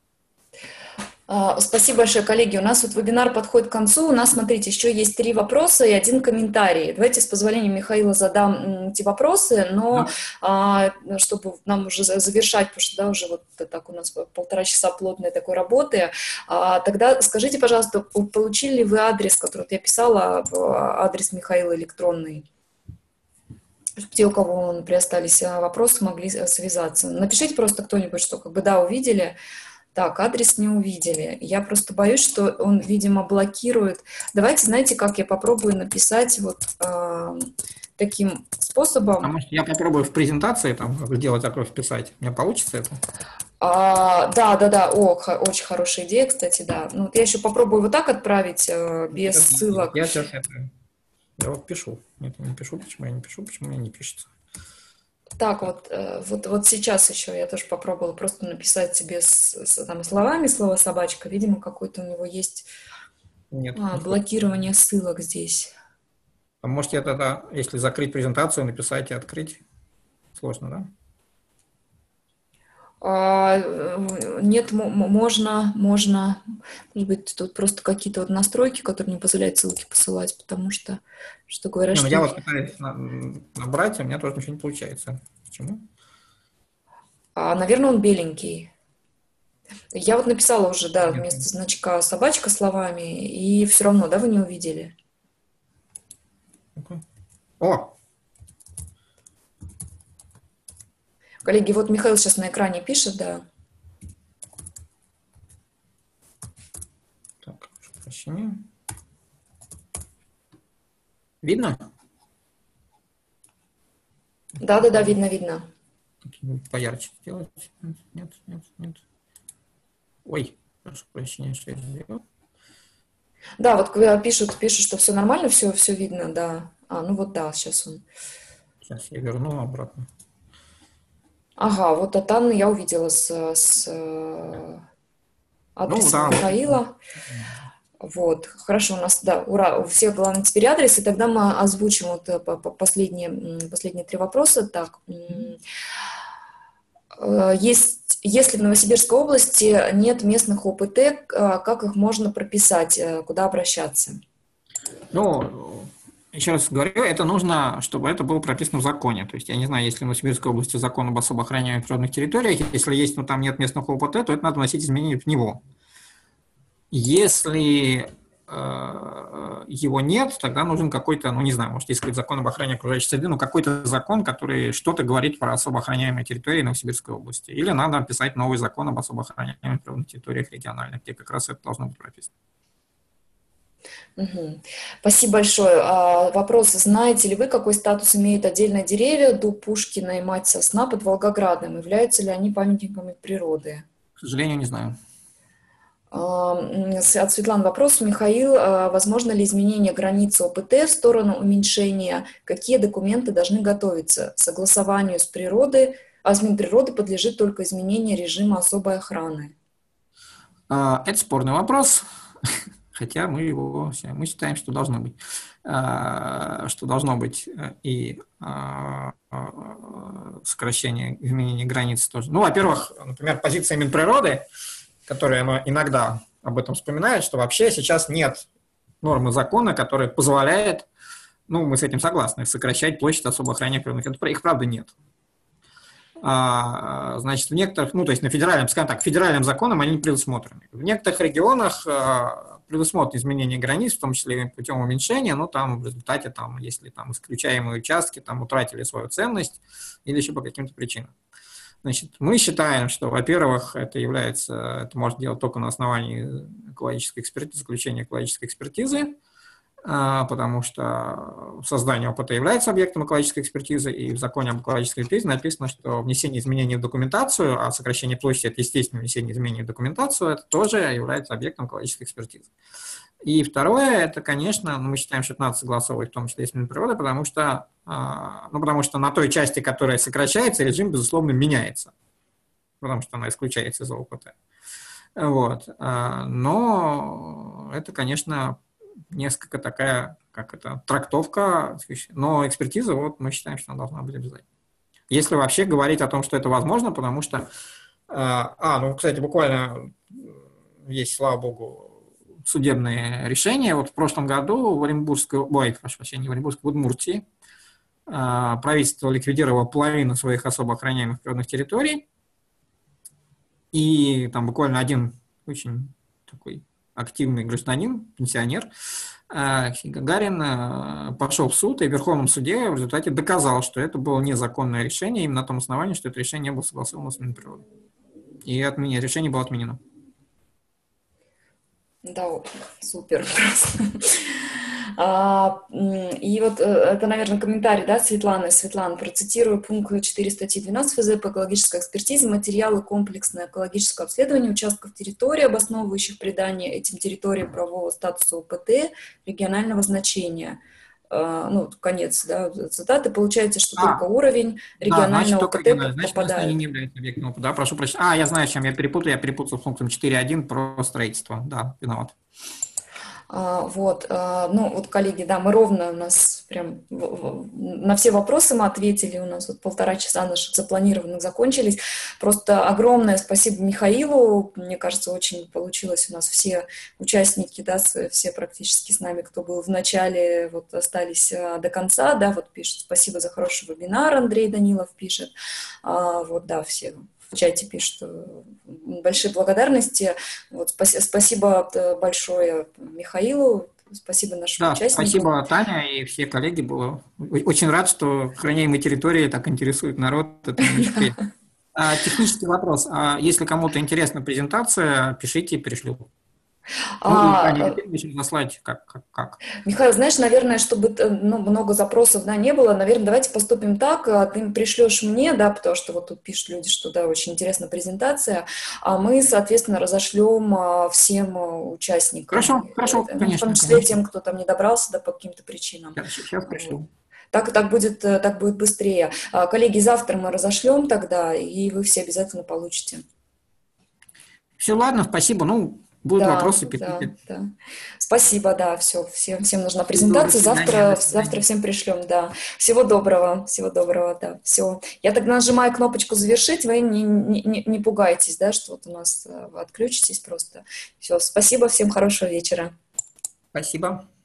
S2: Спасибо большое, коллеги. У нас вот вебинар подходит к концу. У нас, смотрите, еще есть три вопроса и один комментарий. Давайте с позволения Михаила задам эти вопросы, но да. чтобы нам уже завершать, потому что да, уже вот так у нас полтора часа плотной такой работы. Тогда скажите, пожалуйста, получили ли вы адрес, который я писала, адрес Михаила электронный? Те, у кого приостались вопросы, могли связаться. Напишите просто кто-нибудь, что как бы да, увидели. Так, адрес не увидели. Я просто боюсь, что он, видимо, блокирует. Давайте, знаете, как я попробую написать вот э, таким способом.
S1: А может, я попробую в презентации там сделать окно вписать. У меня получится это?
S2: А, да, да, да. О, х- очень хорошая идея, кстати, да. Ну, вот я еще попробую вот так отправить, э, без
S1: это,
S2: ссылок.
S1: Я сейчас это... Я вот пишу. Нет, я не пишу. Почему я не пишу? Почему у меня не пишется?
S2: Так, вот, вот, вот сейчас еще я тоже попробовала просто написать себе с, с, там, словами слово «собачка». Видимо, какое-то у него есть
S1: Нет,
S2: а, блокирование ссылок здесь.
S1: А можете тогда, если закрыть презентацию, написать и открыть? Сложно, да?
S2: А, нет, можно, можно, может быть, тут просто какие-то вот настройки, которые не позволяют ссылки посылать, потому что, что говорят,
S1: не, ну
S2: что...
S1: я вот пытаюсь набрать, а у меня тоже ничего не получается. Почему?
S2: А, наверное, он беленький. Я вот написала уже, да, вместо значка собачка словами, и все равно, да, вы не увидели?
S1: О!
S2: Коллеги, вот Михаил сейчас на экране пишет, да.
S1: Так, прощения. Видно?
S2: Да, да, да, видно, видно.
S1: Поярче сделать. Нет, нет, нет. Ой, прошу прощения, что я сделал.
S2: Да, вот пишут, пишут, что все нормально, все, все видно, да. А, ну вот да, сейчас он.
S1: Сейчас я верну обратно.
S2: Ага, вот от Анны я увидела с, с адресом ну, да, Михаила. Вот, хорошо, у нас, да, ура, у всех, главное, теперь адрес, и тогда мы озвучим вот последние, последние три вопроса. Так, есть, если в Новосибирской области нет местных о пэ тэ, как их можно прописать, куда обращаться?
S1: Ну, еще раз говорю, это нужно, чтобы это было прописано в законе. То есть, я не знаю, если в Новосибирской области закон об особо охраняемых природных территориях, если есть, но там нет местных о пэ тэ, то это надо вносить изменения в него. Если э, его нет, тогда нужен какой-то, ну не знаю, может, есть какой-то закон об охране окружающей среды, но какой-то закон, который что-то говорит про особо охраняемые территории Новосибирской области. Или надо написать новый закон об особо охраняемых природных территориях региональных, где как раз это должно быть прописано.
S2: Угу. Спасибо большое. А, вопрос. Знаете ли вы, какой статус имеют отдельные деревья дуб Пушкина и мать сосна под Волгоградом? Являются ли они памятниками природы?
S1: К сожалению, не знаю.
S2: От Светланы вопрос. Михаил, возможно ли изменение границы о пэ тэ в сторону уменьшения? Какие документы должны готовиться? Согласованию с природой, а с Минприроды подлежит только изменение режима особой охраны.
S1: Это спорный вопрос, хотя мы его, мы считаем, что должно быть, что должно быть и сокращение, изменение границ тоже. Ну, во-первых, например, позиция Минприроды, которая иногда об этом вспоминает, что вообще сейчас нет нормы закона, которая позволяет, ну, мы с этим согласны, сокращать площадь особо охраняемых природных территорий. Их, правда, нет. А, значит, в некоторых, ну, то есть на федеральном, скажем так, федеральным законом они не предусмотрены. В некоторых регионах а, предусмотрено изменение границ, в том числе путем уменьшения, но там в результате, там, если там исключаемые участки там утратили свою ценность или еще по каким-то причинам. Значит, мы считаем, что, во-первых, это является, это можно делать только на основании экологической экспертизы, заключения экологической экспертизы, потому что создание о пэ тэ является объектом экологической экспертизы, и в законе об экологической экспертизе написано, что внесение изменений в документацию, а сокращение площади – это естественное внесение изменений в документацию, это тоже является объектом экологической экспертизы. И второе, это, конечно, ну, мы считаем, что это надо согласовывать, в том числе и с Минприродой, потому что, ну, потому что на той части, которая сокращается, режим, безусловно, меняется, потому что она исключается из о пэ тэ. Вот. Но это, конечно, несколько такая, как это, трактовка, но экспертиза, вот, мы считаем, что она должна быть обязательно. Если вообще говорить о том, что это возможно, потому что А, а, ну, кстати, буквально есть, слава богу, судебные решения. Вот в прошлом году в Оренбургской, ой, прошу прощения, в Оренбургской, в Удмуртии а, правительство ликвидировало половину своих особо охраняемых природных территорий. И там буквально один очень такой активный гражданин, пенсионер, Алексей Гагарин, пошел в суд, и в Верховном суде в результате доказал, что это было незаконное решение, именно на том основании, что это решение не было согласовано с Минприродой. И отмене, решение было отменено.
S2: Да, супер просто. А, и вот это, наверное, комментарий, да, Светланы. Светлана, процитирую пункт четыре статьи двенадцать ФЗ по экологической экспертизе, материалы комплексное экологическое обследование участков территории, обосновывающих придание этим территориям правового статуса ОПТ регионального значения. Ну, конец, да, цитаты. Получается, что а, только уровень регионального
S1: да,
S2: ОПТ
S1: значит,
S2: попадает.
S1: Значит, не является объектом ОПТ, да, прошу прощения. А, я знаю, с чем я перепутал, я перепутал с пунктом четыре один про строительство, да, виноват.
S2: А, вот, а, ну, вот, коллеги, да, мы ровно у нас прям на все вопросы мы ответили, у нас вот полтора часа наших запланированных закончились. Просто огромное спасибо Михаилу, мне кажется, очень получилось у нас все участники, да, все практически с нами, кто был в начале, вот остались до конца, да, вот пишет, спасибо за хороший вебинар, Андрей Данилов пишет, а, вот, да, все в чате пишут большие благодарности. Вот, спасибо большое Михаилу, спасибо нашим
S1: да,
S2: участникам.
S1: Спасибо, Таня, и все коллеги. Было очень рад, что охраняемые территории так интересует народ. Это а, технический вопрос. А если кому-то интересна презентация, пишите, перешлю. Ну, а, Таня, наслать, как, как, как?
S2: Михаил, знаешь, наверное, чтобы ну, много запросов, да, не было, наверное, давайте поступим так, ты пришлешь мне, да, потому что вот тут пишут люди, что, да, очень интересная презентация, а мы, соответственно, разошлем всем участникам.
S1: Хорошо, хорошо,
S2: ну,
S1: конечно.
S2: В том числе
S1: конечно.
S2: тем, кто там не добрался, да, по каким-то причинам.
S1: Сейчас, сейчас пришлю.
S2: Так, так, будет, так будет быстрее. Коллеги, завтра мы разошлем тогда, и вы все обязательно получите.
S1: Все, ладно, спасибо. Ну, будут
S2: да,
S1: вопросы, пишите.
S2: Да, да. Спасибо, да, все, всем, всем нужна презентация. Завтра, завтра всем пришлем, да. Всего доброго, всего доброго, да, все. Я тогда нажимаю кнопочку «Завершить», вы не, не, не пугайтесь, да, что вот у нас вы отключитесь просто. Все, спасибо, всем хорошего вечера.
S1: Спасибо.